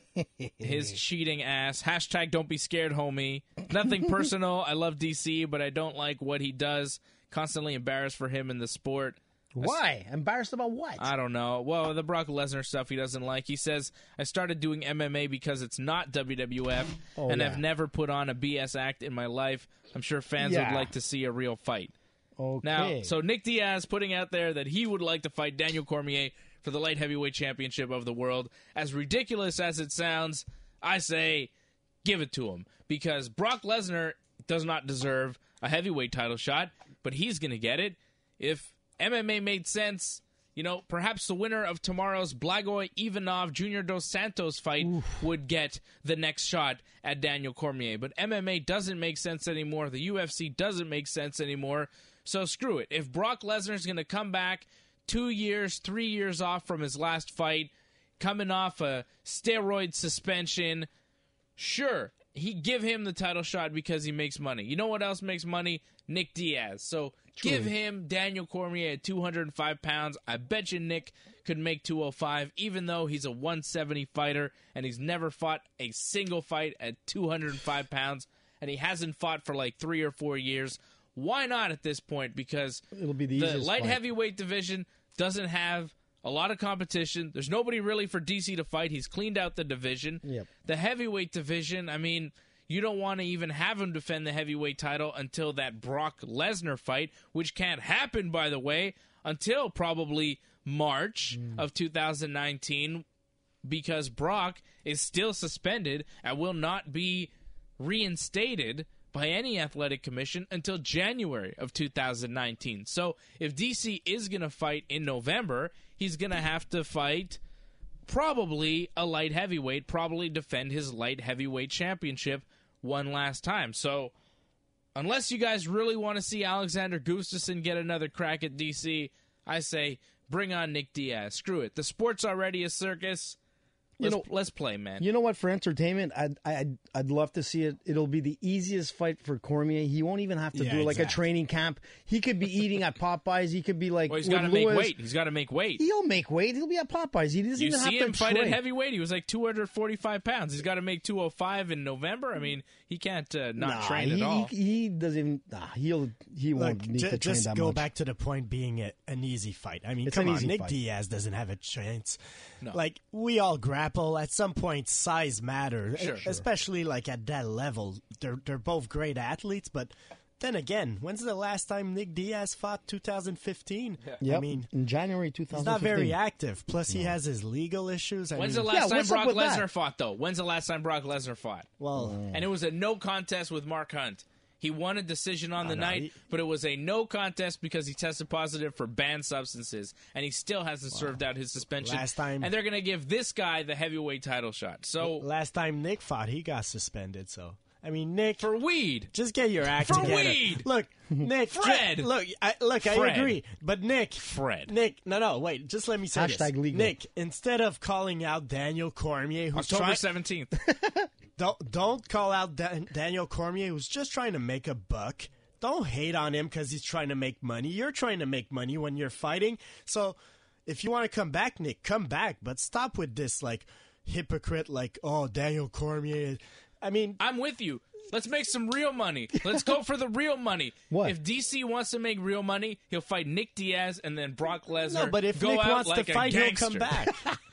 His cheating ass. Hashtag don't be scared, homie. Nothing personal. I love D C, but I don't like what he does. Constantly embarrassed for him in the sport. Why? Embarrassed about what? I don't know. Well, the Brock Lesnar stuff he doesn't like. He says, I started doing M M A because it's not W W F, Oh, and yeah. I've never put on a B S act in my life. I'm sure fans Yeah. would like to see a real fight. Okay. Now, so Nick Diaz putting out there that he would like to fight Daniel Cormier for the light heavyweight championship of the world. As ridiculous as it sounds, I say give it to him. Because Brock Lesnar does not deserve a heavyweight title shot, but he's going to get it. If M M A made sense, you know, perhaps the winner of tomorrow's Blagoy Ivanov Junior Dos Santos fight would get the next shot at Daniel Cormier. But M M A doesn't make sense anymore. The U F C doesn't make sense anymore. So screw it. If Brock Lesnar's going to come back two years, three years off from his last fight, coming off a steroid suspension, sure, he give him the title shot because he makes money. You know what else makes money? Nick Diaz. So give him Daniel Cormier at two hundred five pounds. I bet you Nick could make two oh five, even though he's a one seventy fighter and he's never fought a single fight at two hundred five pounds, and he hasn't fought for like three or four years. Why not at this point? Because It'll be the the easiest light fight. heavyweight division doesn't have a lot of competition. There's nobody really for D C to fight. He's cleaned out the division. Yep. The heavyweight division, I mean, you don't want to even have him defend the heavyweight title until that Brock Lesnar fight, which can't happen, by the way, until probably March Mm. of two thousand nineteen, because Brock is still suspended and will not be reinstated by any athletic commission until January of two thousand nineteen. So if D C is going to fight in November, he's going to have to fight probably a light heavyweight, probably defend his light heavyweight championship one last time. So unless you guys really want to see Alexander Gustafsson get another crack at D C, I say bring on Nick Diaz. Screw it. The sport's already a circus. Let's, know, let's play, man. You know what? For entertainment, I'd, I'd I'd love to see it. It'll be the easiest fight for Cormier. He won't even have to Yeah, do like exactly. a training camp. He could be eating at Popeyes. He could be like, Well, he's with got to make Lewis. weight. He's got to make weight. He'll make weight. He'll be at Popeyes. He doesn't You even see have him to fight train. at heavyweight. He was like two hundred forty-five pounds. He's got to make two oh five in November. I mean, he can't uh, not Nah, train he, at all. He, he doesn't even. Nah, he'll he won't Look, need ju- to train just that go much. back to the point being a, an easy fight. I mean, It's come an on, easy Nick fight. Diaz doesn't have a chance. No. Like, we all grapple. At some point, size matters, Sure, sure. especially like at that level. They're they're both great athletes, but then again, when's the last time Nick Diaz fought? two thousand fifteen. Yep. I mean, in January two thousand fifteen. he's not very active. Plus, he has his legal issues. I When's mean, the last Yeah, time what's up Brock with that? Lesnar fought, though? When's the last time Brock Lesnar fought? well, And it was a no contest with Mark Hunt. He won a decision on the no, night, he- but it was a no contest because he tested positive for banned substances, and he still hasn't served out his suspension. Last time- and they're going to give this guy the heavyweight title shot. So last time Nick fought, he got suspended. So, I mean, Nick, for weed, just get your act For together. weed! Look, Nick, ju- Fred! look, I, look, Fred. I agree, but Nick, Fred. Nick, no, no, wait, just let me say Hashtag this. legal. Nick, instead of calling out Daniel Cormier, who's October trying, seventeenth. don't don't call out Dan- Daniel Cormier, who's just trying to make a buck. Don't hate on him because he's trying to make money. You're trying to make money when you're fighting. So, if you want to come back, Nick, come back, but stop with this like hypocrite, like, oh, Daniel Cormier. I mean, I'm with you. Let's make some real money. Let's go for the real money. What? If D C wants to make real money, he'll fight Nick Diaz and then Brock Lesnar. no, but if go Nick out wants like to a fight, he'll gangster. come back.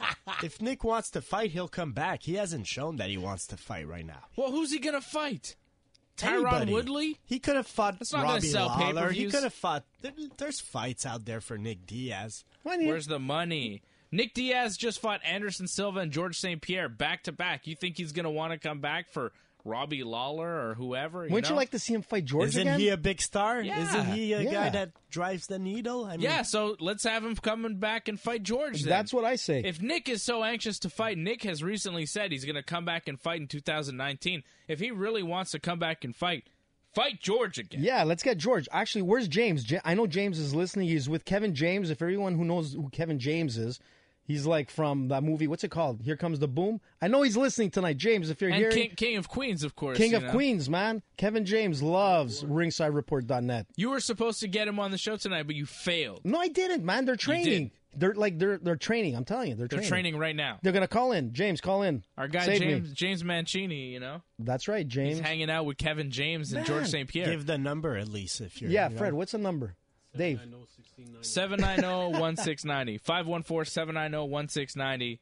If Nick wants to fight, he'll come back. He hasn't shown that he wants to fight right now. Well, who's he going to fight? Tyron Anybody. Woodley? He could have fought That's not gonna Robbie sell Lawler. He pay-per-views. could have fought. There, there's fights out there for Nick Diaz. Where's the money? Nick Diaz just fought Anderson Silva and George Saint Pierre back to back. You think he's going to want to come back for Robbie Lawler or whoever? You Wouldn't know? you like to see him fight George Isn't again? he a big star? Yeah. Isn't he a Yeah. guy that drives the needle? I mean, Yeah, so let's have him coming back and fight George then. That's what I say. If Nick is so anxious to fight, Nick has recently said he's going to come back and fight in two thousand nineteen. If he really wants to come back and fight, fight George again. Yeah, let's get George. Actually, where's James? Ja- I know James is listening. He's with Kevin James. If everyone who knows who Kevin James is, he's like from that movie. What's it called? Here Comes the Boom. I know he's listening tonight. James, if you're And here, King, King of Queens, of course. King you of know. Queens, man. Kevin James loves ringside report dot net. You were supposed to get him on the show tonight, but you failed. No, I didn't, man. They're training. They're like they're they're training. I'm telling you, they're, They're training. training right now. They're gonna call in. James, call in. Our guy Save James me. James Mancini, you know, That's right, James. he's hanging out with Kevin James and George Man, Saint Pierre. give the number at least if you're. Yeah, you know. Fred. What's the number? Dave. seven nine zero, one six nine zero. five one four, seven nine zero, one six nine zero.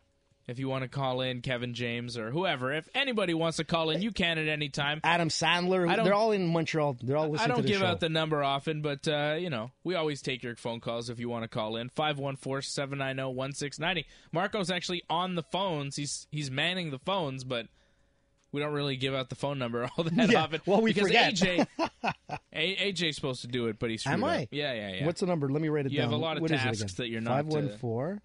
If you want to call in Kevin James or whoever, if anybody wants to call in, you can at any time. Adam Sandler. I don't- They're all in Montreal. They're all listening I don't to the give show. out the number often, but, uh, you know, we always take your phone calls if you want to call in. five one four, seven nine zero, one six nine zero. Marco's actually on the phones. He's he's manning the phones, but we don't really give out the phone number all that Yeah, often. well, we because forget. A J, A- AJ's supposed to do it, but he's screwed Am I? up. Yeah, yeah, yeah. What's the number? Let me write it You down. have a lot of What is it tasks again? that you're not, uh, five one four,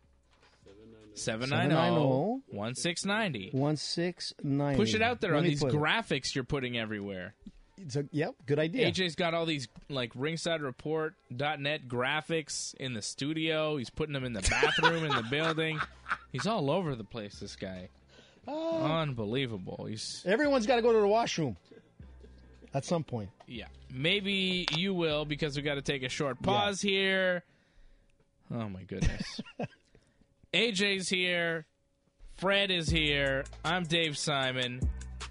seven nine zero, one six nine zero. one six nine zero. Push it out there Let on me these put it. graphics you're putting everywhere. It's a, yep, good idea. A J's got all these like ringside report dot net graphics in the studio. He's putting them in the bathroom in the building. He's all over the place, this guy. Oh. Unbelievable. He's Everyone's got to go to the washroom at some point. yeah. Maybe you will because we got to take a short pause here. Oh my goodness. A J's here. Fred is here. I'm Dave Simon.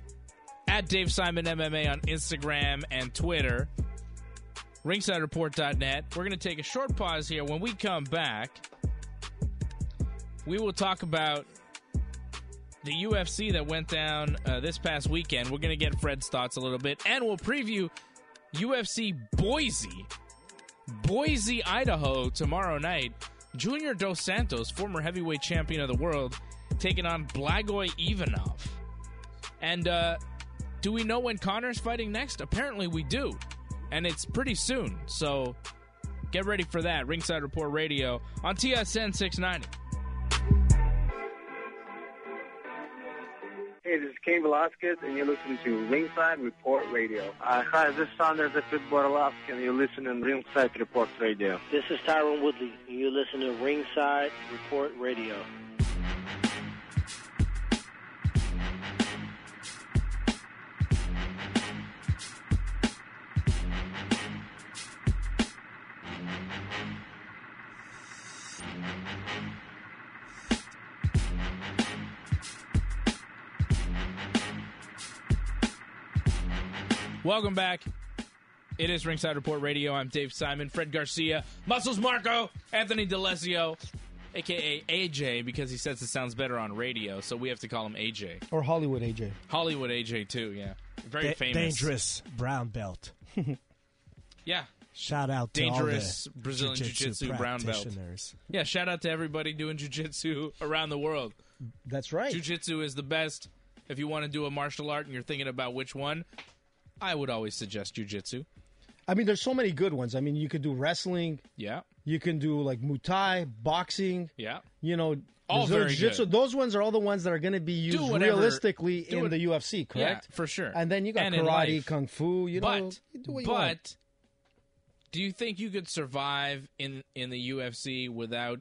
At Dave Simon M M A on Instagram and Twitter. ringside report dot net. We're going to take a short pause here. When we come back, we will talk about the U F C that went down uh, this past weekend. We're going to get Fred's thoughts a little bit, and we'll preview U F C Boise. Boise, Idaho, tomorrow night. Junior Dos Santos, former heavyweight champion of the world, taking on Blagoy Ivanov. And uh, do we know when Conor's fighting next? Apparently we do. And it's pretty soon. So get ready for that. Ringside Report Radio on T S N six ninety. Hey, this is Cain Velasquez, and you're listening to Ringside Report Radio. Uh, hi, this is Saunders at Borlask, and you're listening to Ringside Report Radio. This is Tyron Woodley, and you're listening to Ringside Report Radio. Welcome back. It is Ringside Report Radio. I'm Dave Simon, Fred Garcia, Muscles Marco, Anthony D'Alesio, a k a. A J, because he says it sounds better on radio, so we have to call him A J. Or Hollywood A J. Hollywood A J, too, yeah. Very Da- famous. Dangerous brown belt. Yeah. Shout out to Dangerous all the Brazilian jiu-jitsu Jiu-Jitsu brown belt. practitioners. Yeah, shout out to everybody doing Jiu-Jitsu around the world. That's right. Jiu-Jitsu is the best. If you want to do a martial art and you're thinking about which one, I would always suggest Jiu-Jitsu. I mean, there's so many good ones. I mean, you could do wrestling. Yeah. You can do, like, Muay Thai, boxing. Yeah. You know, all very jiu-jitsu. good. Those ones are all the ones that are going to be used whatever- realistically do in it- the U F C, correct? Yeah, for sure. And then you got And in karate, life. kung fu. You know, But, you do what you but want. do you think you could survive in, in the U F C without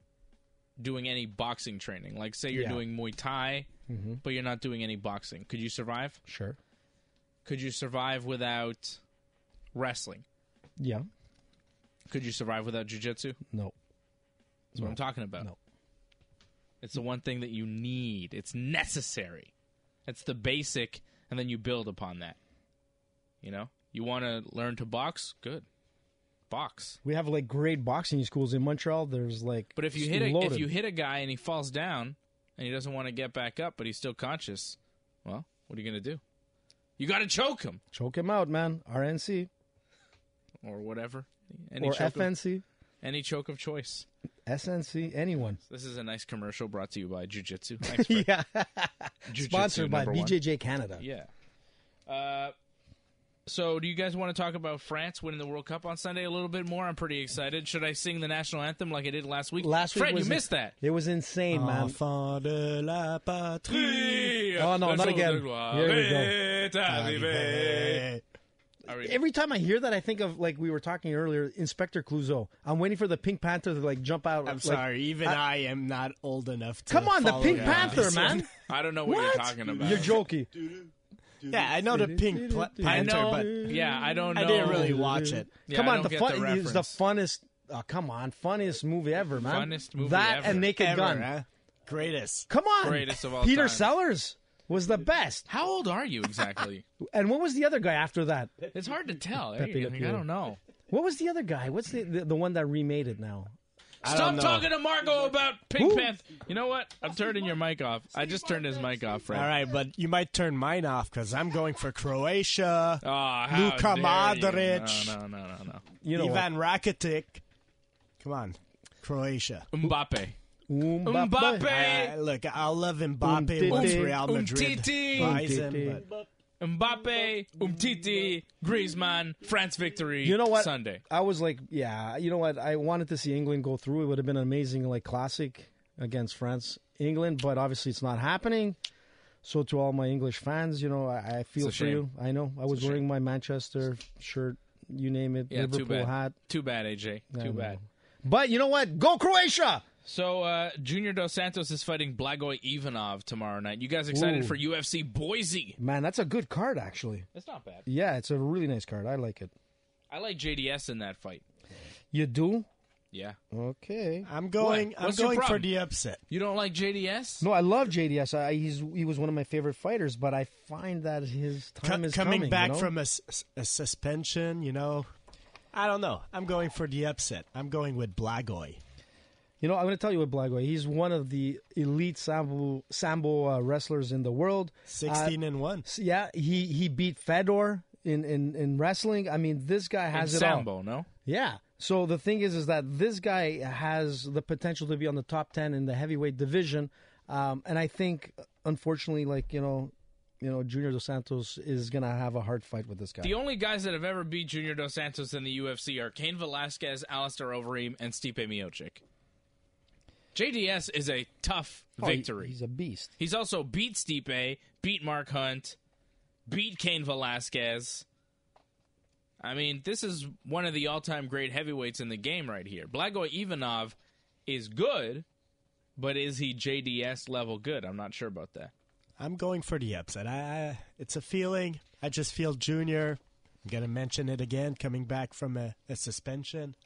doing any boxing training? Like, say you're Yeah. doing Muay Thai, Mhm. but you're not doing any boxing. Could you survive? Sure. Could you survive without wrestling? Yeah. Could you survive without jiu-jitsu? No. That's what I'm talking about. No. It's the one thing that you need. It's necessary. It's the basic, and then you build upon that. You know? You want to learn to box? Good. Box. We have, like, great boxing schools in Montreal. There's, like, But if you it's hit a, loaded. if you hit a guy and he falls down and he doesn't want to get back up, but he's still conscious, well, what are you going to do? You got to choke him. Choke him out, man. R N C. Or whatever. Any Or choke F N C. Of, any choke of choice. S N C. Anyone. This is a nice commercial brought to you by Jiu-Jitsu. Thanks, Fred. Yeah. Jiu-Jitsu, Sponsored by number B J J one. Canada. Yeah. Uh, so, do you guys want to talk about France winning the World Cup on Sunday a little bit more? I'm pretty excited. Should I sing the national anthem like I did last week? Last week Fred, was you missed that. It was insane, man. Enfant de la patrie. Oh, no, not again. Here we go. Arrivé. Every time I hear that, I think of, like we were talking earlier, Inspector Clouseau. I'm waiting for the Pink Panther to, like, jump out. I'm like, sorry, even I, I am not old enough to Come on, the follow Pink that. Panther, man. I don't know what, What? you're talking about. You're joking. Yeah, I know the Pink Pl- I Panther, know. but Yeah, I don't know. I didn't really watch it. Yeah, come I on, don't the get fun the is the reference. funnest. Oh, come on, funniest movie ever, man. Funnest movie that ever. and Naked Ever, Gun. huh? Greatest. Come on, Greatest of all Peter time. Sellers was the best. How old are you exactly? And what was the other guy after that? It's hard to tell. eh? Pepe Le I Pew. don't know. What was the other guy? What's the the, the one that remade it now? I Stop don't know. talking to Marco about Pink Who? Panther. You know what? I'm turning your mic off. I just turned his mic off, Fred. All right, but you might turn mine off because I'm going for Croatia. Oh, how Luka dare you. Modric. No, no, no, no, no. You know Ivan Rakitic. Come on, Croatia. Mbappe. what? Mbappe. Mbappe. Uh, look, I love Mbappe Umtiti. once Real Madrid Umtiti. buys him, Umtiti. but Mbappe, Umtiti, Griezmann, France victory. You know what? Sunday. I was like, yeah, you know what? I wanted to see England go through. It would have been an amazing, like, classic against France, England, but obviously it's not happening. So to all my English fans, you know, I, I feel It's a for shame. you. I know. I was a wearing my Manchester shirt, you name it, Yeah, Liverpool too bad. hat. Too bad, A J. I Too know. bad. But you know what? Go Croatia! So, uh, Junior Dos Santos is fighting Blagoy Ivanov tomorrow night. You guys excited Ooh. for U F C Boise? Man, that's a good card, actually. It's not bad. Yeah, it's a really nice card. I like it. I like J D S in that fight. You do? Yeah. Okay. I'm going. What? I'm What's your going for problem? the upset. You don't like J D S? No, I love J D S. I, he's he was one of my favorite fighters, but I find that his time Co- is coming coming, back you know? from a, s- a suspension, you know. I don't know. I'm going for the upset. I'm going with Blagoy. You know, I'm going to tell you what Blagoy. He's one of the elite sambo sambo uh, wrestlers in the world. Sixteen Uh, and one. s- Yeah, he he beat Fedor in, in, in wrestling. I mean, this guy has in it Sambo, all. no? Yeah. So the thing is, is that this guy has the potential to be on the top ten in the heavyweight division, um, and I think, unfortunately, like you know, you know, Junior Dos Santos is going to have a hard fight with this guy. The only guys that have ever beat Junior Dos Santos in the U F C are Cain Velasquez, Alistair Overeem, and Stipe Miocic. J D S is a tough Oh, he- victory. he's a beast. He's also beat Stipe, beat Mark Hunt, beat Cain Velasquez. I mean, this is one of the all-time great heavyweights in the game right here. Blagoy Ivanov is good, But is he J D S level good? I'm not sure about that. I'm going for the upset. I, I It's a feeling. I just feel Junior, I'm going to mention it again, coming back from a, a suspension.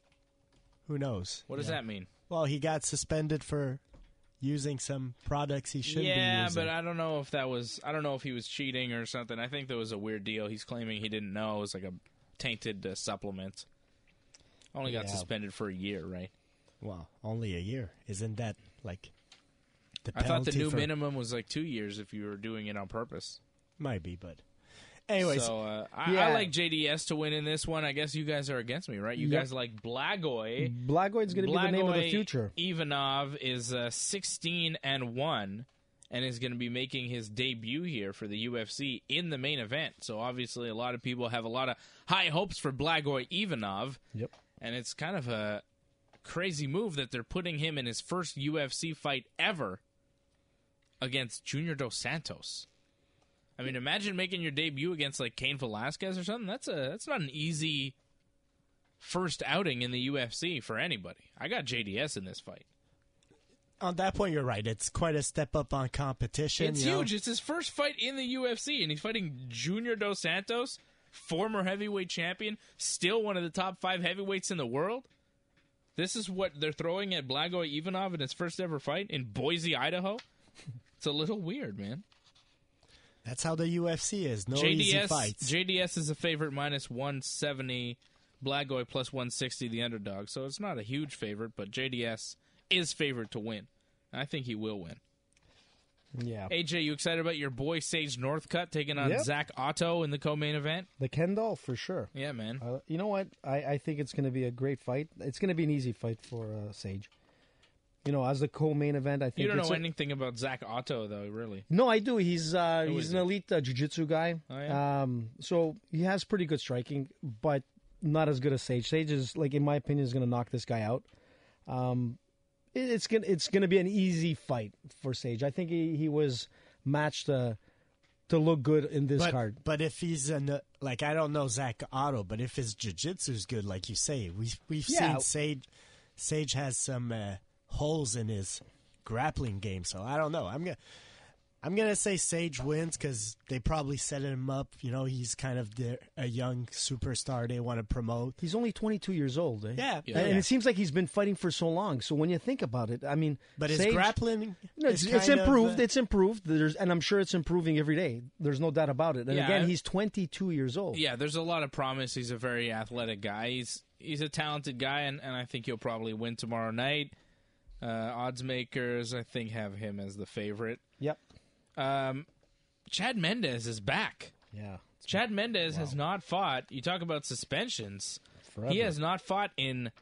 Who knows? What does yeah. that mean? Well, he got suspended for using some products he shouldn't yeah, be using. but I don't know if that was, I don't know if he was cheating or something. I think there was a weird deal. He's claiming he didn't know. It was like a tainted uh, supplement. Only got Yeah. suspended for a year, right? Well, only a year. Isn't that like the I thought the penalty new for- minimum was like two years if you were doing it on purpose. Might be, but anyways. So uh, I, Yeah. I like J D S to win in this one. I guess you guys are against me, right? You Yep. guys like Blagoy. Blagoy's going to be the name of the Blagoy future. Ivanov is uh, sixteen and one and is going to be making his debut here for the U F C in the main event. So obviously a lot of people have a lot of high hopes for Blagoy Ivanov. Yep. And it's kind of a crazy move that they're putting him in his first U F C fight ever against Junior Dos Santos. I mean, imagine making your debut against like Cain Velasquez or something. That's a that's not an easy first outing in the U F C for anybody. I got J D S in this fight. On that point, you're right. It's quite a step up on competition. It's you know? huge. It's his first fight in the U F C, and he's fighting Junior Dos Santos, former heavyweight champion, still one of the top five heavyweights in the world. This is what they're throwing at Blagoy Ivanov in his first ever fight in Boise, Idaho. It's a little weird, man. That's how the U F C is. No J D S, easy fights. J D S is a favorite minus one seventy. Blagoy plus one sixty, the underdog. So it's not a huge favorite, but J D S is favored to win. I think he will win. Yeah. A J, you excited about your boy Sage Northcutt taking on Yep. Zach Otto in the co-main event? The Kendall, for sure. Yeah, man. Uh, you know what? I, I think it's going to be a great fight. It's going to be an easy fight for uh, Sage. You know, as the co-main event, I think You don't it's know a- anything about Zach Otto, though, really. No, I do. He's uh, Who he's is an he? elite uh, jiu-jitsu guy. Oh, yeah? Um, so he has pretty good striking, but not as good as Sage. Sage is, like, in my opinion, is going to knock this guy out. Um, it, it's gonna it's gonna be an easy fight for Sage. I think he, he was matched uh, to look good in this but, card. But if he's in, the, like, I don't know Zach Otto, but if his jiu-jitsu's good, like you say, we've we've Yeah. seen Sage. Sage has some uh, holes in his grappling game, so I don't know. I'm gonna I'm gonna say Sage wins because they probably set him up. You know, he's kind of the, a young superstar they want to promote. He's only twenty-two years old. Eh? Yeah, Yeah. And, and yeah. it seems like he's been fighting for so long. So when you think about it, I mean, But his Sage, grappling, No, it's, is it's kind of, improved. uh, It's improved. There's, and I'm sure it's improving every day. There's no doubt about it. And Yeah, again, I- he's twenty-two years old. Yeah, there's a lot of promise. He's a very athletic guy. He's he's a talented guy, and, and I think he'll probably win tomorrow night. Uh, odds makers, I think, have him as the favorite. Yep. Um, Chad Mendez is back. Yeah. Chad Mendez has not fought. You talk about suspensions. Forever. He has not fought in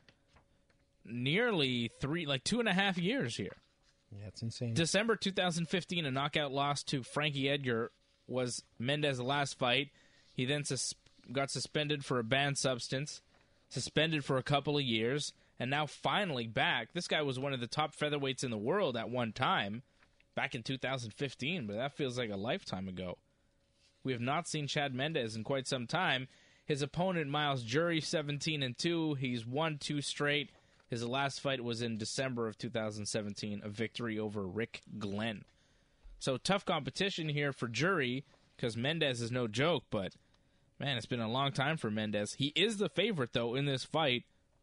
nearly three, like two and a half years here. Yeah, it's insane. December two thousand fifteen, a knockout loss to Frankie Edgar was Mendez's last fight. He then sus- got suspended for a banned substance, suspended for a couple of years, and now finally back. This guy was one of the top featherweights in the world at one time, back in two thousand fifteen, but that feels like a lifetime ago. We have not seen Chad Mendez in quite some time. His opponent, Miles Jury, seventeen and two. He's won two straight. His last fight was in December of two thousand seventeen, a victory over Rick Glenn. So tough competition here for Jury, because Mendez is no joke, but man, it's been a long time for Mendez. He is the favorite, though, in this fight.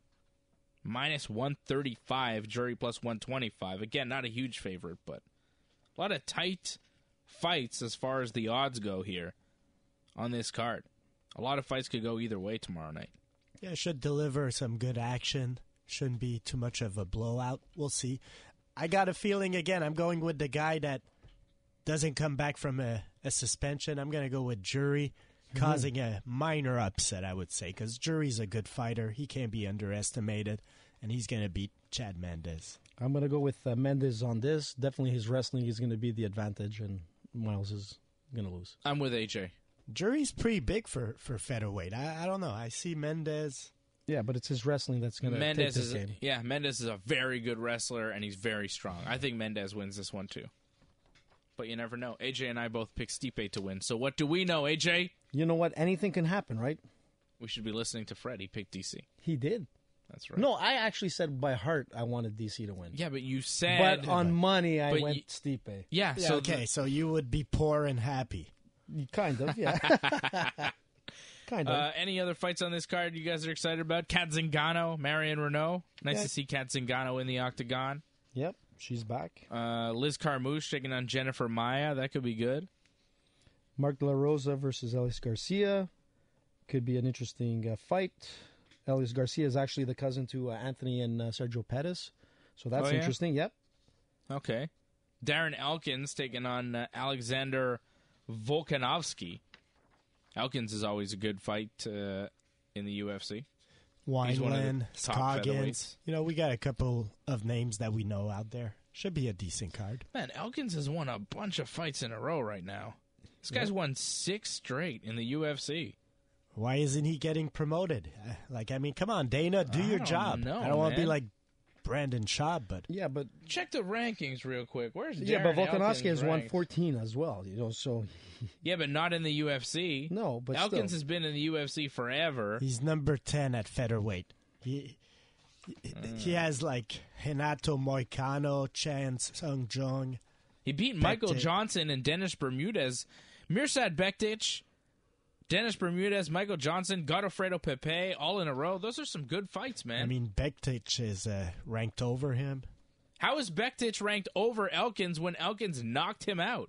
Minus one thirty-five, Jury plus one twenty-five. Again, not a huge favorite, but a lot of tight fights as far as the odds go here on this card. A lot of fights could go either way tomorrow night. Yeah, should deliver some good action. Shouldn't be too much of a blowout. We'll see. I got a feeling, again, I'm going with the guy that doesn't come back from a, a suspension. I'm going to go with Jury, causing a minor upset, I would say, because Jury's a good fighter. He can't be underestimated, and he's going to beat Chad Mendez. I'm going to go with uh, Mendez on this. Definitely his wrestling is going to be the advantage, and Miles is going to lose. I'm with A J. Jury's pretty big for, for featherweight. I, I don't know. I see Mendez. Yeah, but it's his wrestling that's going to take Mendez this is game. yeah, Mendez is a very good wrestler, and he's very strong. I think Mendez wins this one, too. But you never know. A J and I both picked Stipe to win. So what do we know, A J? You know what? Anything can happen, right? We should be listening to Fred. He picked D C. He did. That's right. No, I actually said by heart I wanted D C to win. Yeah, but you said... But on money, I but went you- Stipe. Yeah, Yeah, so okay, the- so you would be poor and happy. Kind of, yeah. kind of. Uh, any other fights on this card you guys are excited about? Kat Zingano, Marion Renault. Nice Yeah. to see Kat Zingano in the octagon. Yep, she's back. Uh, Liz Carmouche taking on Jennifer Maia. That could be good. Mark De La Rosa versus Elias Garcia. Could be an interesting uh, fight. Elias Garcia is actually the cousin to uh, Anthony and uh, Sergio Pettis. So that's Oh, yeah? interesting. Yep. Okay. Darren Elkins taking on uh, Alexander Volkanovski. Elkins is always a good fight uh, in the U F C. He's one of the Wineland, top Scoggins. featherweights. You know, we got a couple of names that we know out there. Should be a decent card. Man, Elkins has won a bunch of fights in a row right now. This guy's won six straight in the U F C. Why isn't he getting promoted? Uh, Like, I mean, come on, Dana, do I your don't job. know, I don't want to be man. like Brandon Schaub, but Yeah, but Check the rankings real quick. Where's yeah, Darren but Volkanovski Elkins has won ranked? fourteen as well. You know, so Yeah, but not in the U F C. no, but Elkins still. has been in the U F C forever. he's number ten at featherweight. He he, he has like Renato Moicano, Chan Sung Jung. He beat Michael Bektic. Johnson and Dennis Bermudez. Mirsad Bektic, Dennis Bermudez, Michael Johnson, Godofredo Pepe, all in a row. Those are some good fights, man. I mean, Bektic is uh, ranked over him. How is Bektic ranked over Elkins when Elkins knocked him out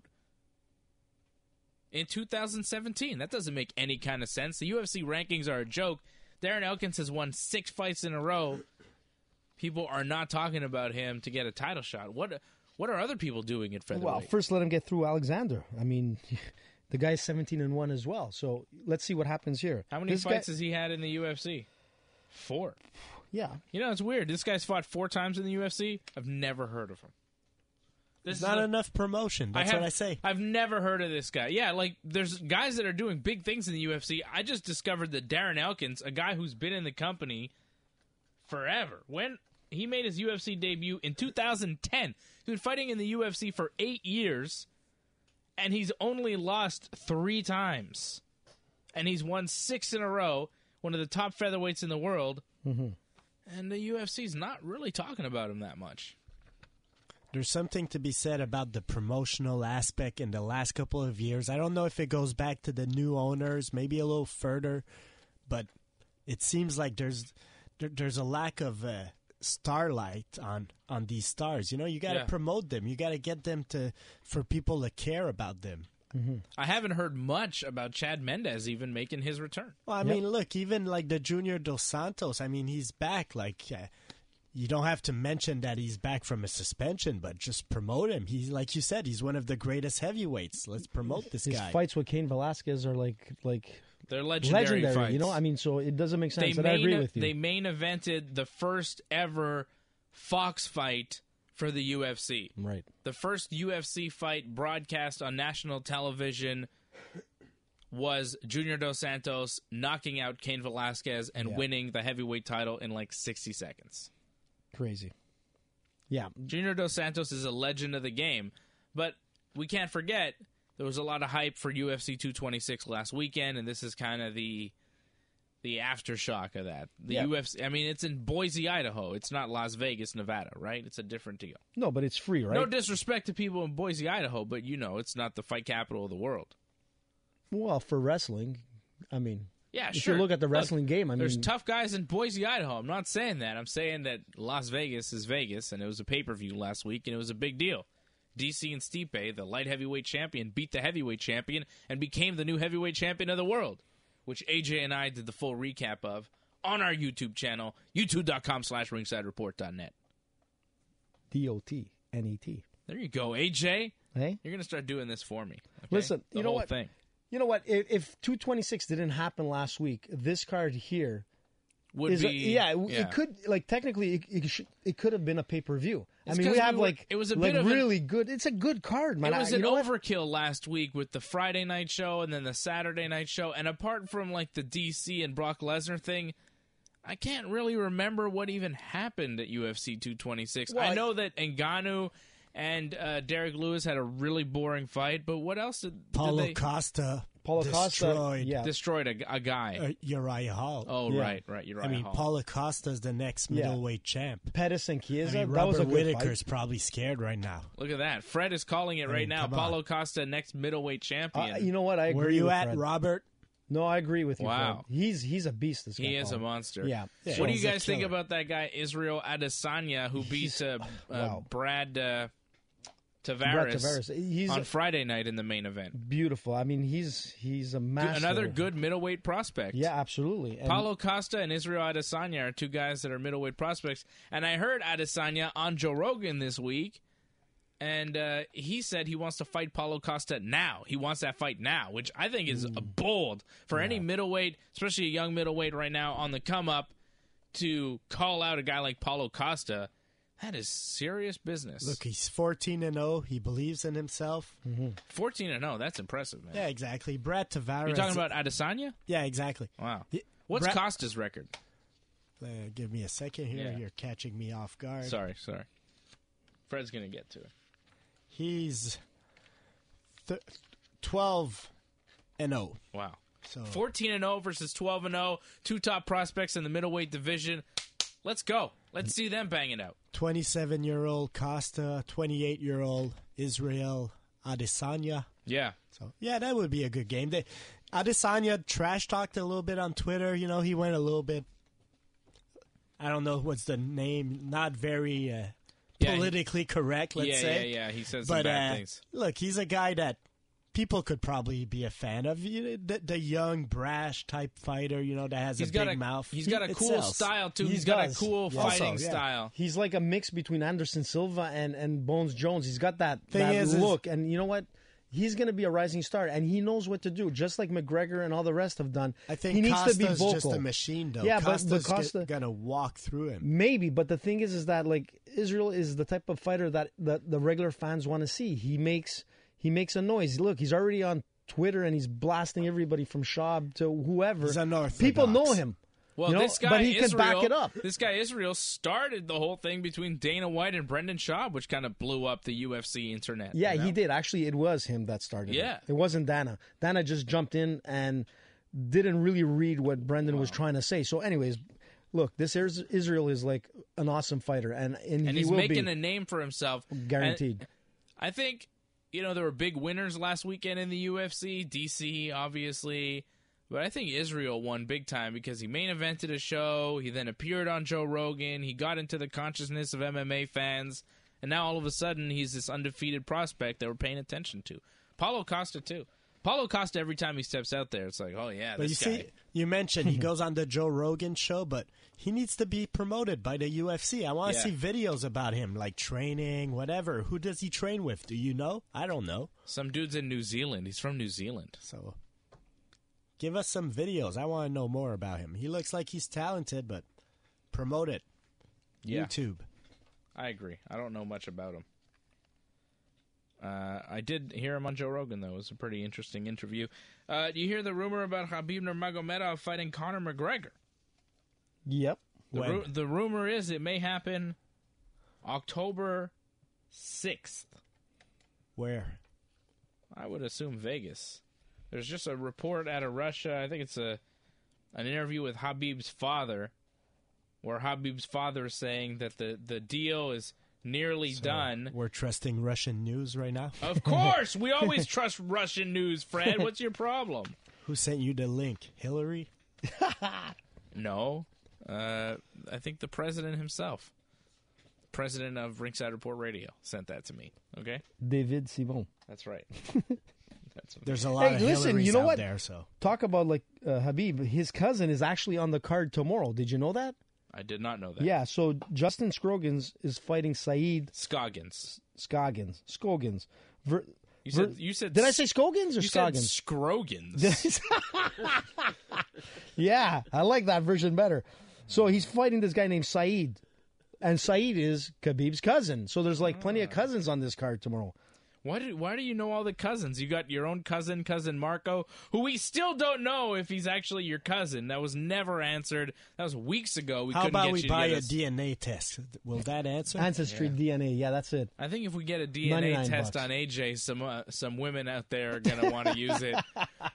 in two thousand seventeen? That doesn't make any kind of sense. The U F C rankings are a joke. Darren Elkins has won six fights in a row. People are not talking about him to get a title shot. What what are other people doing at featherweight? Well, first let him get through Alexander. I mean, the guy's seventeen and one as well. So let's see what happens here. How many This fights guy- has he had in the U F C? Four. Yeah. You know, it's weird. This guy's fought four times in the U F C. I've never heard of him. This There's not is a- enough promotion. That's I have, what I say. I've never heard of this guy. Yeah, like, there's guys that are doing big things in the U F C. I just discovered that Darren Elkins, a guy who's been in the company forever, when he made his U F C debut in two thousand ten. He's been fighting in the U F C for eight years, and he's only lost three times. And he's won six in a row, one of the top featherweights in the world. Mm-hmm. And the U F C's not really talking about him that much. There's something to be said about the promotional aspect in the last couple of years. I don't know if it goes back to the new owners, maybe a little further, but it seems like there's there, there's a lack of uh, starlight on on these stars. You know, you got to Yeah. promote them. You got to get them to for people to care about them. I haven't heard much about Chad Mendez even making his return. Well, I Yep. mean, look, even like the Junior Dos Santos. I mean, he's back. Like, uh, you don't have to mention that he's back from a suspension, but just promote him. He's like you said, he's one of the greatest heavyweights. Let's promote this His guy. fights with Cain Velasquez are like like They're legendary, legendary. fights. You know, I mean, so it doesn't make they sense. And main, I agree with you. They main evented the first ever Fox fight for the U F C. right. The first U F C fight broadcast on national television was Junior Dos Santos knocking out Cain Velasquez and Yeah. winning the heavyweight title in like sixty seconds. Crazy. Yeah. Junior Dos Santos is a legend of the game, but we can't forget there was a lot of hype for U F C two twenty-six last weekend, and this is kind of the the aftershock of that. The Yeah. U F C, I mean, it's in Boise, Idaho. It's not Las Vegas, Nevada, right? It's a different deal. No, but it's free, right? No disrespect to people in Boise, Idaho, but you know, it's not the fight capital of the world. Well, for wrestling, I mean, Yeah, if sure. you look at the wrestling game, I There's mean, tough guys in Boise, Idaho. I'm not saying that. I'm saying that Las Vegas is Vegas, and it was a pay-per-view last week, and it was a big deal. D C and Stipe, the light heavyweight champion, beat the heavyweight champion and became the new heavyweight champion of the world, which A J and I did the full recap of on our YouTube channel, youtube.com slash ringside report dot net. D O T N E T. There you go, A J. Hey? You're going to start doing this for me. Okay? Listen, the you know whole what? thing. You know what? If, if two twenty-six didn't happen last week, this card here Would is be, a, yeah, it, yeah. it could like technically it, it, should, it could have been a pay per view. I It's mean, we 'cause have we were- like it was a like bit of an- really good. It's a good card, man. It was I, an you know what? overkill last week with the Friday night show and then the Saturday night show. And apart from like the D C and Brock Lesnar thing, I can't really remember what even happened at U F C two twenty-six. Well, I I- know that Ngannou and uh, Derek Lewis had a really boring fight, but what else did, did Paulo they... Costa. Paulo destroyed. Costa, yeah, destroyed a, a guy. Uh, Uriah Hall. Oh, yeah. right, right. Uriah I mean, Hall. Paulo Costa's the next Yeah. middleweight champ. Pettis and Chiesa. I mean, that was a Robert good Whittaker's fight. probably scared right now. Look at that. Fred is calling it I right mean, now. come on. Paulo Costa, next middleweight champion. Uh, you know what? I agree Where are you with at, Fred. Robert? No, I agree with you. Wow. Fred. He's he's a beast. This guy. He is a Paulo. monster. Yeah. Yeah, What do you he's a guys think killer. about that guy, Israel Adesanya, who beat He's- uh, uh, wow. Brad uh, Tavares, Brad Tavares. He's on Friday night in the main event? beautiful. I mean, he's he's a master. Another good middleweight prospect. Yeah, absolutely. And Paulo Costa and Israel Adesanya are two guys that are middleweight prospects. And I heard Adesanya on Joe Rogan this week, and uh, he said he wants to fight Paulo Costa now. He wants that fight now, which I think is a bold for any middleweight, especially a young middleweight right now on the come-up, to call out a guy like Paulo Costa. That is serious business. Look, he's fourteen and oh. He believes in himself. fourteen and oh, that's impressive, man. Yeah, exactly. Brad Tavares. You're talking about Adesanya? Yeah, exactly. Wow. He- What's Brad- Costa's record? Uh, give me a second here. Yeah. You're catching me off guard. Sorry, sorry. Fred's going to get to it. He's th- twelve and oh. Wow. So fourteen and oh versus twelve and oh. Two top prospects in the middleweight division. Let's go. Let's see them bang it out. twenty-seven-year-old Costa, twenty-eight-year-old Israel Adesanya. Yeah. So yeah, that would be a good game. They, Adesanya trash talked a little bit on Twitter. You know, he went a little bit. I don't know what's the name. Not very uh, Yeah, he- politically correct. Let's yeah, say. yeah, yeah. He says some But bad uh, things. look, he's a guy that people could probably be a fan of. You know, the, the young, brash type fighter. You know, that has He's a got big a mouth. He's got a It cool sells. style too. He He's got a does. cool Yeah. fighting Also, yeah. style. He's like a mix between Anderson Silva and, and Bones Jones. He's got that, Thing that is, is- look. And you know what? He's going to be a rising star, and he knows what to do, just like McGregor and all the rest have done. I think he needs Costa's to be vocal. just a machine, though. Yeah, but- Costa's but Costa- gonna walk through him. Maybe, but the thing is, is that like Israel is the type of fighter that, that the regular fans want to see. He makes he makes a noise. Look, he's already on Twitter and he's blasting everybody from Schaub to whoever. He's unorthodox. People know him. Well, You know, this guy but he Israel, can back it up. This guy Israel started the whole thing between Dana White and Brendan Schaub, which kind of blew up the U F C internet. Yeah, you know? he did. Actually, it was him that started Yeah. it. It wasn't Dana. Dana just jumped in and didn't really read what Brendan was trying to say. So, anyways, look, this is, Israel is like an awesome fighter, and, and, And he he's will making be a name for himself. guaranteed. And I think, you know, there were big winners last weekend in the U F C. D C, obviously. But I think Israel won big time because he main evented a show. He then appeared on Joe Rogan. He got into the consciousness of M M A fans. And now all of a sudden he's this undefeated prospect that we're paying attention to. Paulo Costa, too. Paulo Costa, every time he steps out there, it's like, oh, yeah, But this you guy. see, you mentioned he goes on the Joe Rogan show, but he needs to be promoted by the U F C. I want to Yeah. see videos about him, like training, whatever. Who does he train with? Do you know? I don't know. Some dude's in New Zealand. He's from New Zealand. So give us some videos. I want to know more about him. He looks like he's talented, but promote it. Yeah. YouTube. I agree. I don't know much about him. Uh, I did hear him on Joe Rogan, though. It was a pretty interesting interview. Uh, do you hear the rumor about Khabib Nurmagomedov fighting Conor McGregor? Yep. The, When? ru- the rumor is it may happen October sixth. Where? I would assume Vegas. There's just a report out of Russia. I think it's a an interview with Khabib's father, where Khabib's father is saying that the, the deal is nearly So done. We're trusting Russian news right now. Of course, we always trust Russian news, Fred. What's your problem? Who sent you the link? Hillary? No, uh, I think the president himself, president of Ringside Report Radio, sent that to me. Okay, David Simon. that's right. That's There's a lot Hey, of listen, Hillarys you know out what? there, so. Talk about like uh, Habib. His cousin is actually on the card tomorrow. Did you know that? I did not know that. Yeah. So Justin Scroggins is fighting Saeed Scoggins. Scoggins. Scoggins. Ver, You ver- said you said. did I say Scoggins or you said Scoggins? Scroggins? Yeah, I like that version better. So he's fighting this guy named Saeed, and Saeed is Khabib's cousin. So there's like plenty of cousins on this card tomorrow. Why do Why do you know all the cousins? You got your own cousin, cousin Marco, who we still don't know if he's actually your cousin. That was never answered. That was weeks ago. We How couldn't about get we you buy to get a us- D N A test? Will that answer? Ancestry D N A. Yeah, that's it. I think if we get a D N A ninety-nine test bucks. on A J, some uh, some women out there are gonna want to use it.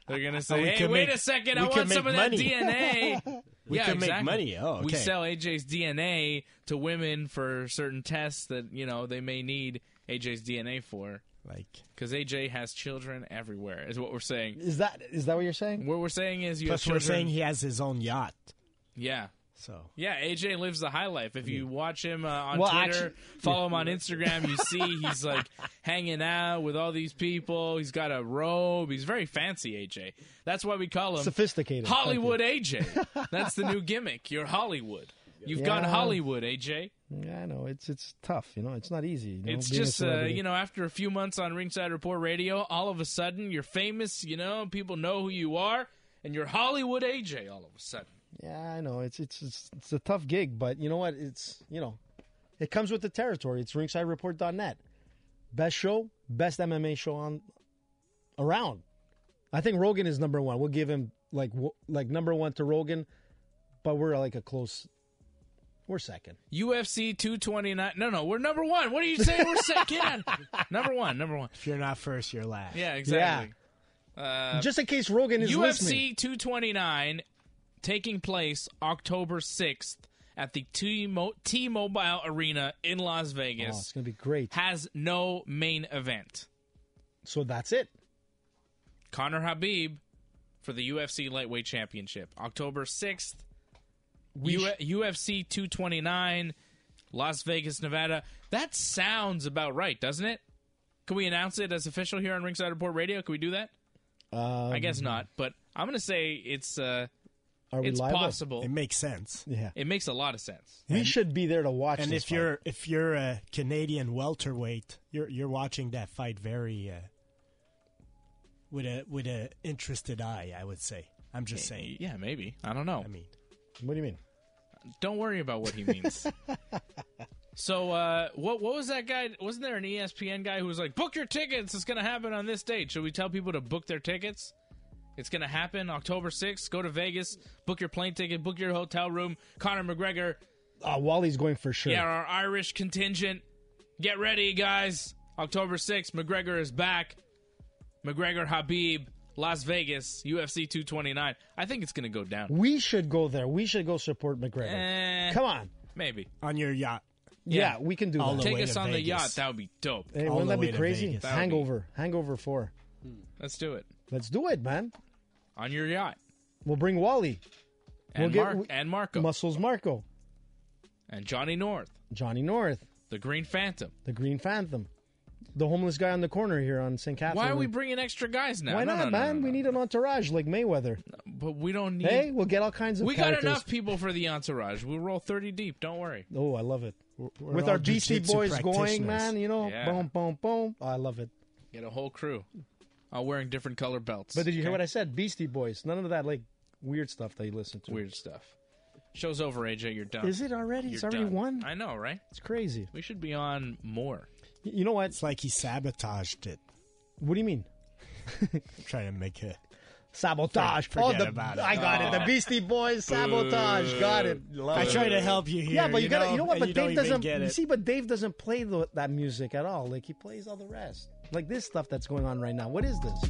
They're gonna Oh, say, we "Hey, can wait make- a second, we I can want some make of that money." D N A." We yeah, can make exactly. money. Oh, okay. We sell A J's D N A to women for certain tests that you know they may need A J's D N A for. Like, because A J has children everywhere, is what we're saying. Is that is that what you're saying? What we're saying is you plus, have we're children. saying he has his own yacht. Yeah. So yeah, A J lives the high life. If you watch him uh, on Well, Twitter, actually- follow him on Instagram, you see he's like hanging out with all these people. He's got a robe. He's very fancy, A J. That's why we call him Sophisticated. Hollywood A J. That's the new gimmick. You're Hollywood. You've Yeah. gone Hollywood, A J. Yeah, I know. It's it's tough. You know, it's not easy. You know, It's being a just, uh, celebrity. you know, after a few months on Ringside Report Radio, all of a sudden you're famous, you know, people know who you are, and you're Hollywood A J all of a sudden. Yeah, I know. It's, it's it's it's a tough gig, but you know what? It's you know, it comes with the territory. It's ringside report dot net. Best show, best M M A show on around. I think Rogan is number one. We'll give him like w- like number one to Rogan, but we're like a close. We're second. U F C two twenty-nine. No, no, we're number one. What are you saying? We're second. Number one, number one. if you're not first, you're last. Yeah, exactly. Uh, Just in case Rogan is U F listening. C two twenty-nine taking place October sixth at the T-Mo- T-Mobile Arena in Las Oh, Vegas. it's gonna be great. Has no main event. So that's it. Conor Habib for the U F C Lightweight Championship. October sixth, We U- sh- U F C two twenty-nine, Las Vegas, Nevada. That sounds about right, doesn't it? Can we announce it as official here on Ringside Report Radio? Can we do that? Um, I guess not, but I'm going to say it's uh, Are we it's liable? possible. It makes sense. Yeah. It makes a lot of sense. We should be there to watch. And this if fight. you're if you're a Canadian welterweight, you're you're watching that fight very uh, with a with a interested eye. I would say. I'm just saying. Yeah, maybe. I don't know. I mean, what do you mean? Don't worry about what he means. So, uh, what what was that guy? Wasn't there an E S P N guy who was like, book your tickets, it's going to happen on this date. Should we tell people to book their tickets? It's going to happen October sixth. Go to Vegas, book your plane ticket, book your hotel room. Conor McGregor. Uh, Wally's going for sure. Yeah, our Irish contingent. Get ready, guys. October sixth, McGregor is back. McGregor Habib, Las Vegas, U F C two twenty-nine. I think it's going to go down. We should go there. We should go support McGregor. Eh, Come on. Maybe. on your yacht. Yeah, we can do All that. the Take way us to on the Vegas. yacht. That would be dope. Hey, all wouldn't the that be way to crazy? Vegas. That would be- Hangover. Hangover four. Let's do it. Let's do it, man. On your yacht. We'll bring Wally. And, We'll get- Mark, we- and Marco. Muscles Marco. And Johnny North. Johnny North. The Green Phantom. The Green Phantom. The homeless guy on the corner here on Saint Catherine. Why are we bringing extra guys now? Why No, not, no, no, man? no, no. We need an entourage like Mayweather. But we don't need... Hey, we'll get all kinds of we got characters. enough people for the entourage. We'll roll thirty deep. Don't worry. Oh, I love it. We're With all our Beastie jiu-jitsu Boys going, practitioners. man, you know, Yeah. boom, boom, boom. Oh, I love it. Get a whole crew. All wearing different color belts. But did you hear Okay? what I said? Beastie Boys. None of that, like, weird stuff that you listen to. Weird stuff. Show's over, A J. You're done. Is it already? You're It's already done. one? I know, right? It's crazy. We should be on more. Y- You know what? It's like he sabotaged it. What do you mean? I'm trying to make it. Sabotage. Forget oh, the, about it. I got it. The Beastie Boys sabotage. Got it. Love I it. try to help you here. Yeah, but you, you gotta. know, You know what? and But you don't Dave even doesn't. get You it. see, but Dave doesn't play the, that music at all. Like he plays all the rest. Like this stuff that's going on right now. What is this?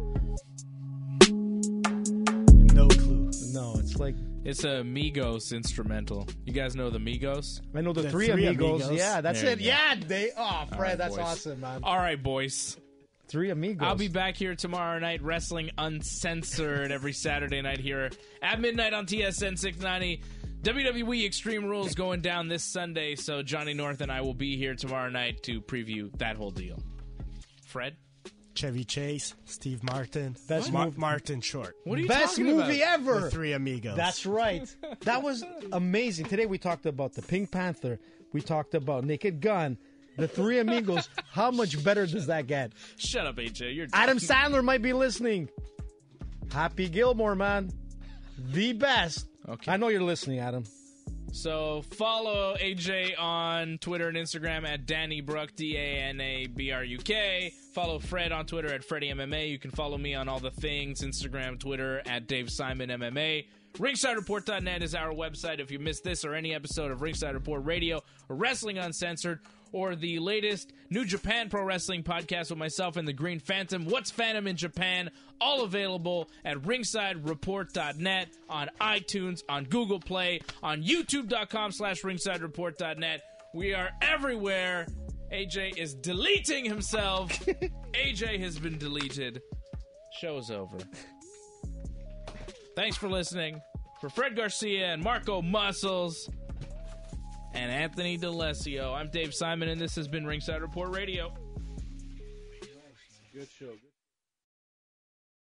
No clue. No, it's like It's a Migos instrumental. You guys know the Migos? I know the, The three, Three amigos. Amigos. Yeah, that's There it. you go. Yeah, they. Oh, Fred, right, that's boys. awesome, man. All right, boys. Three amigos. I'll be back here tomorrow night, Wrestling Uncensored, every Saturday night here at midnight on T S N six ninety. W W E Extreme Rules going down this Sunday, so Johnny North and I will be here tomorrow night to preview that whole deal. Fred? Chevy Chase, Steve Martin, Best Mar- move- Martin Short. What are you Best talking movie about? ever. The Three Amigos. That's right. That was amazing. Today we talked about the Pink Panther. We talked about Naked Gun. The Three Amigos. How much better does that get? Shut up, A J. You're Adam Sandler might be listening. Happy Gilmore, man. The best. Okay. I know you're listening, Adam. So follow A J on Twitter and Instagram at Danny Bruck, D A N A B R U K. Follow Fred on Twitter at Freddie M M A. You can follow me on all the things, Instagram, Twitter, at Dave Simon M M A. ringside report dot net is our website. If you missed this or any episode of Ringside Report Radio or Wrestling Uncensored, or the latest New Japan Pro Wrestling podcast with myself and the Green Phantom, What's Phantom in Japan, all available at ringside report dot net, on iTunes, on Google Play, on youtube.com slash ringside report dot net. We are everywhere. A J is deleting himself. A J has been deleted. Show's over. Thanks for listening. For Fred Garcia and Marco Muscles and Anthony D'Alesio, I'm Dave Simon, and this has been Ringside Report Radio. Good show. Good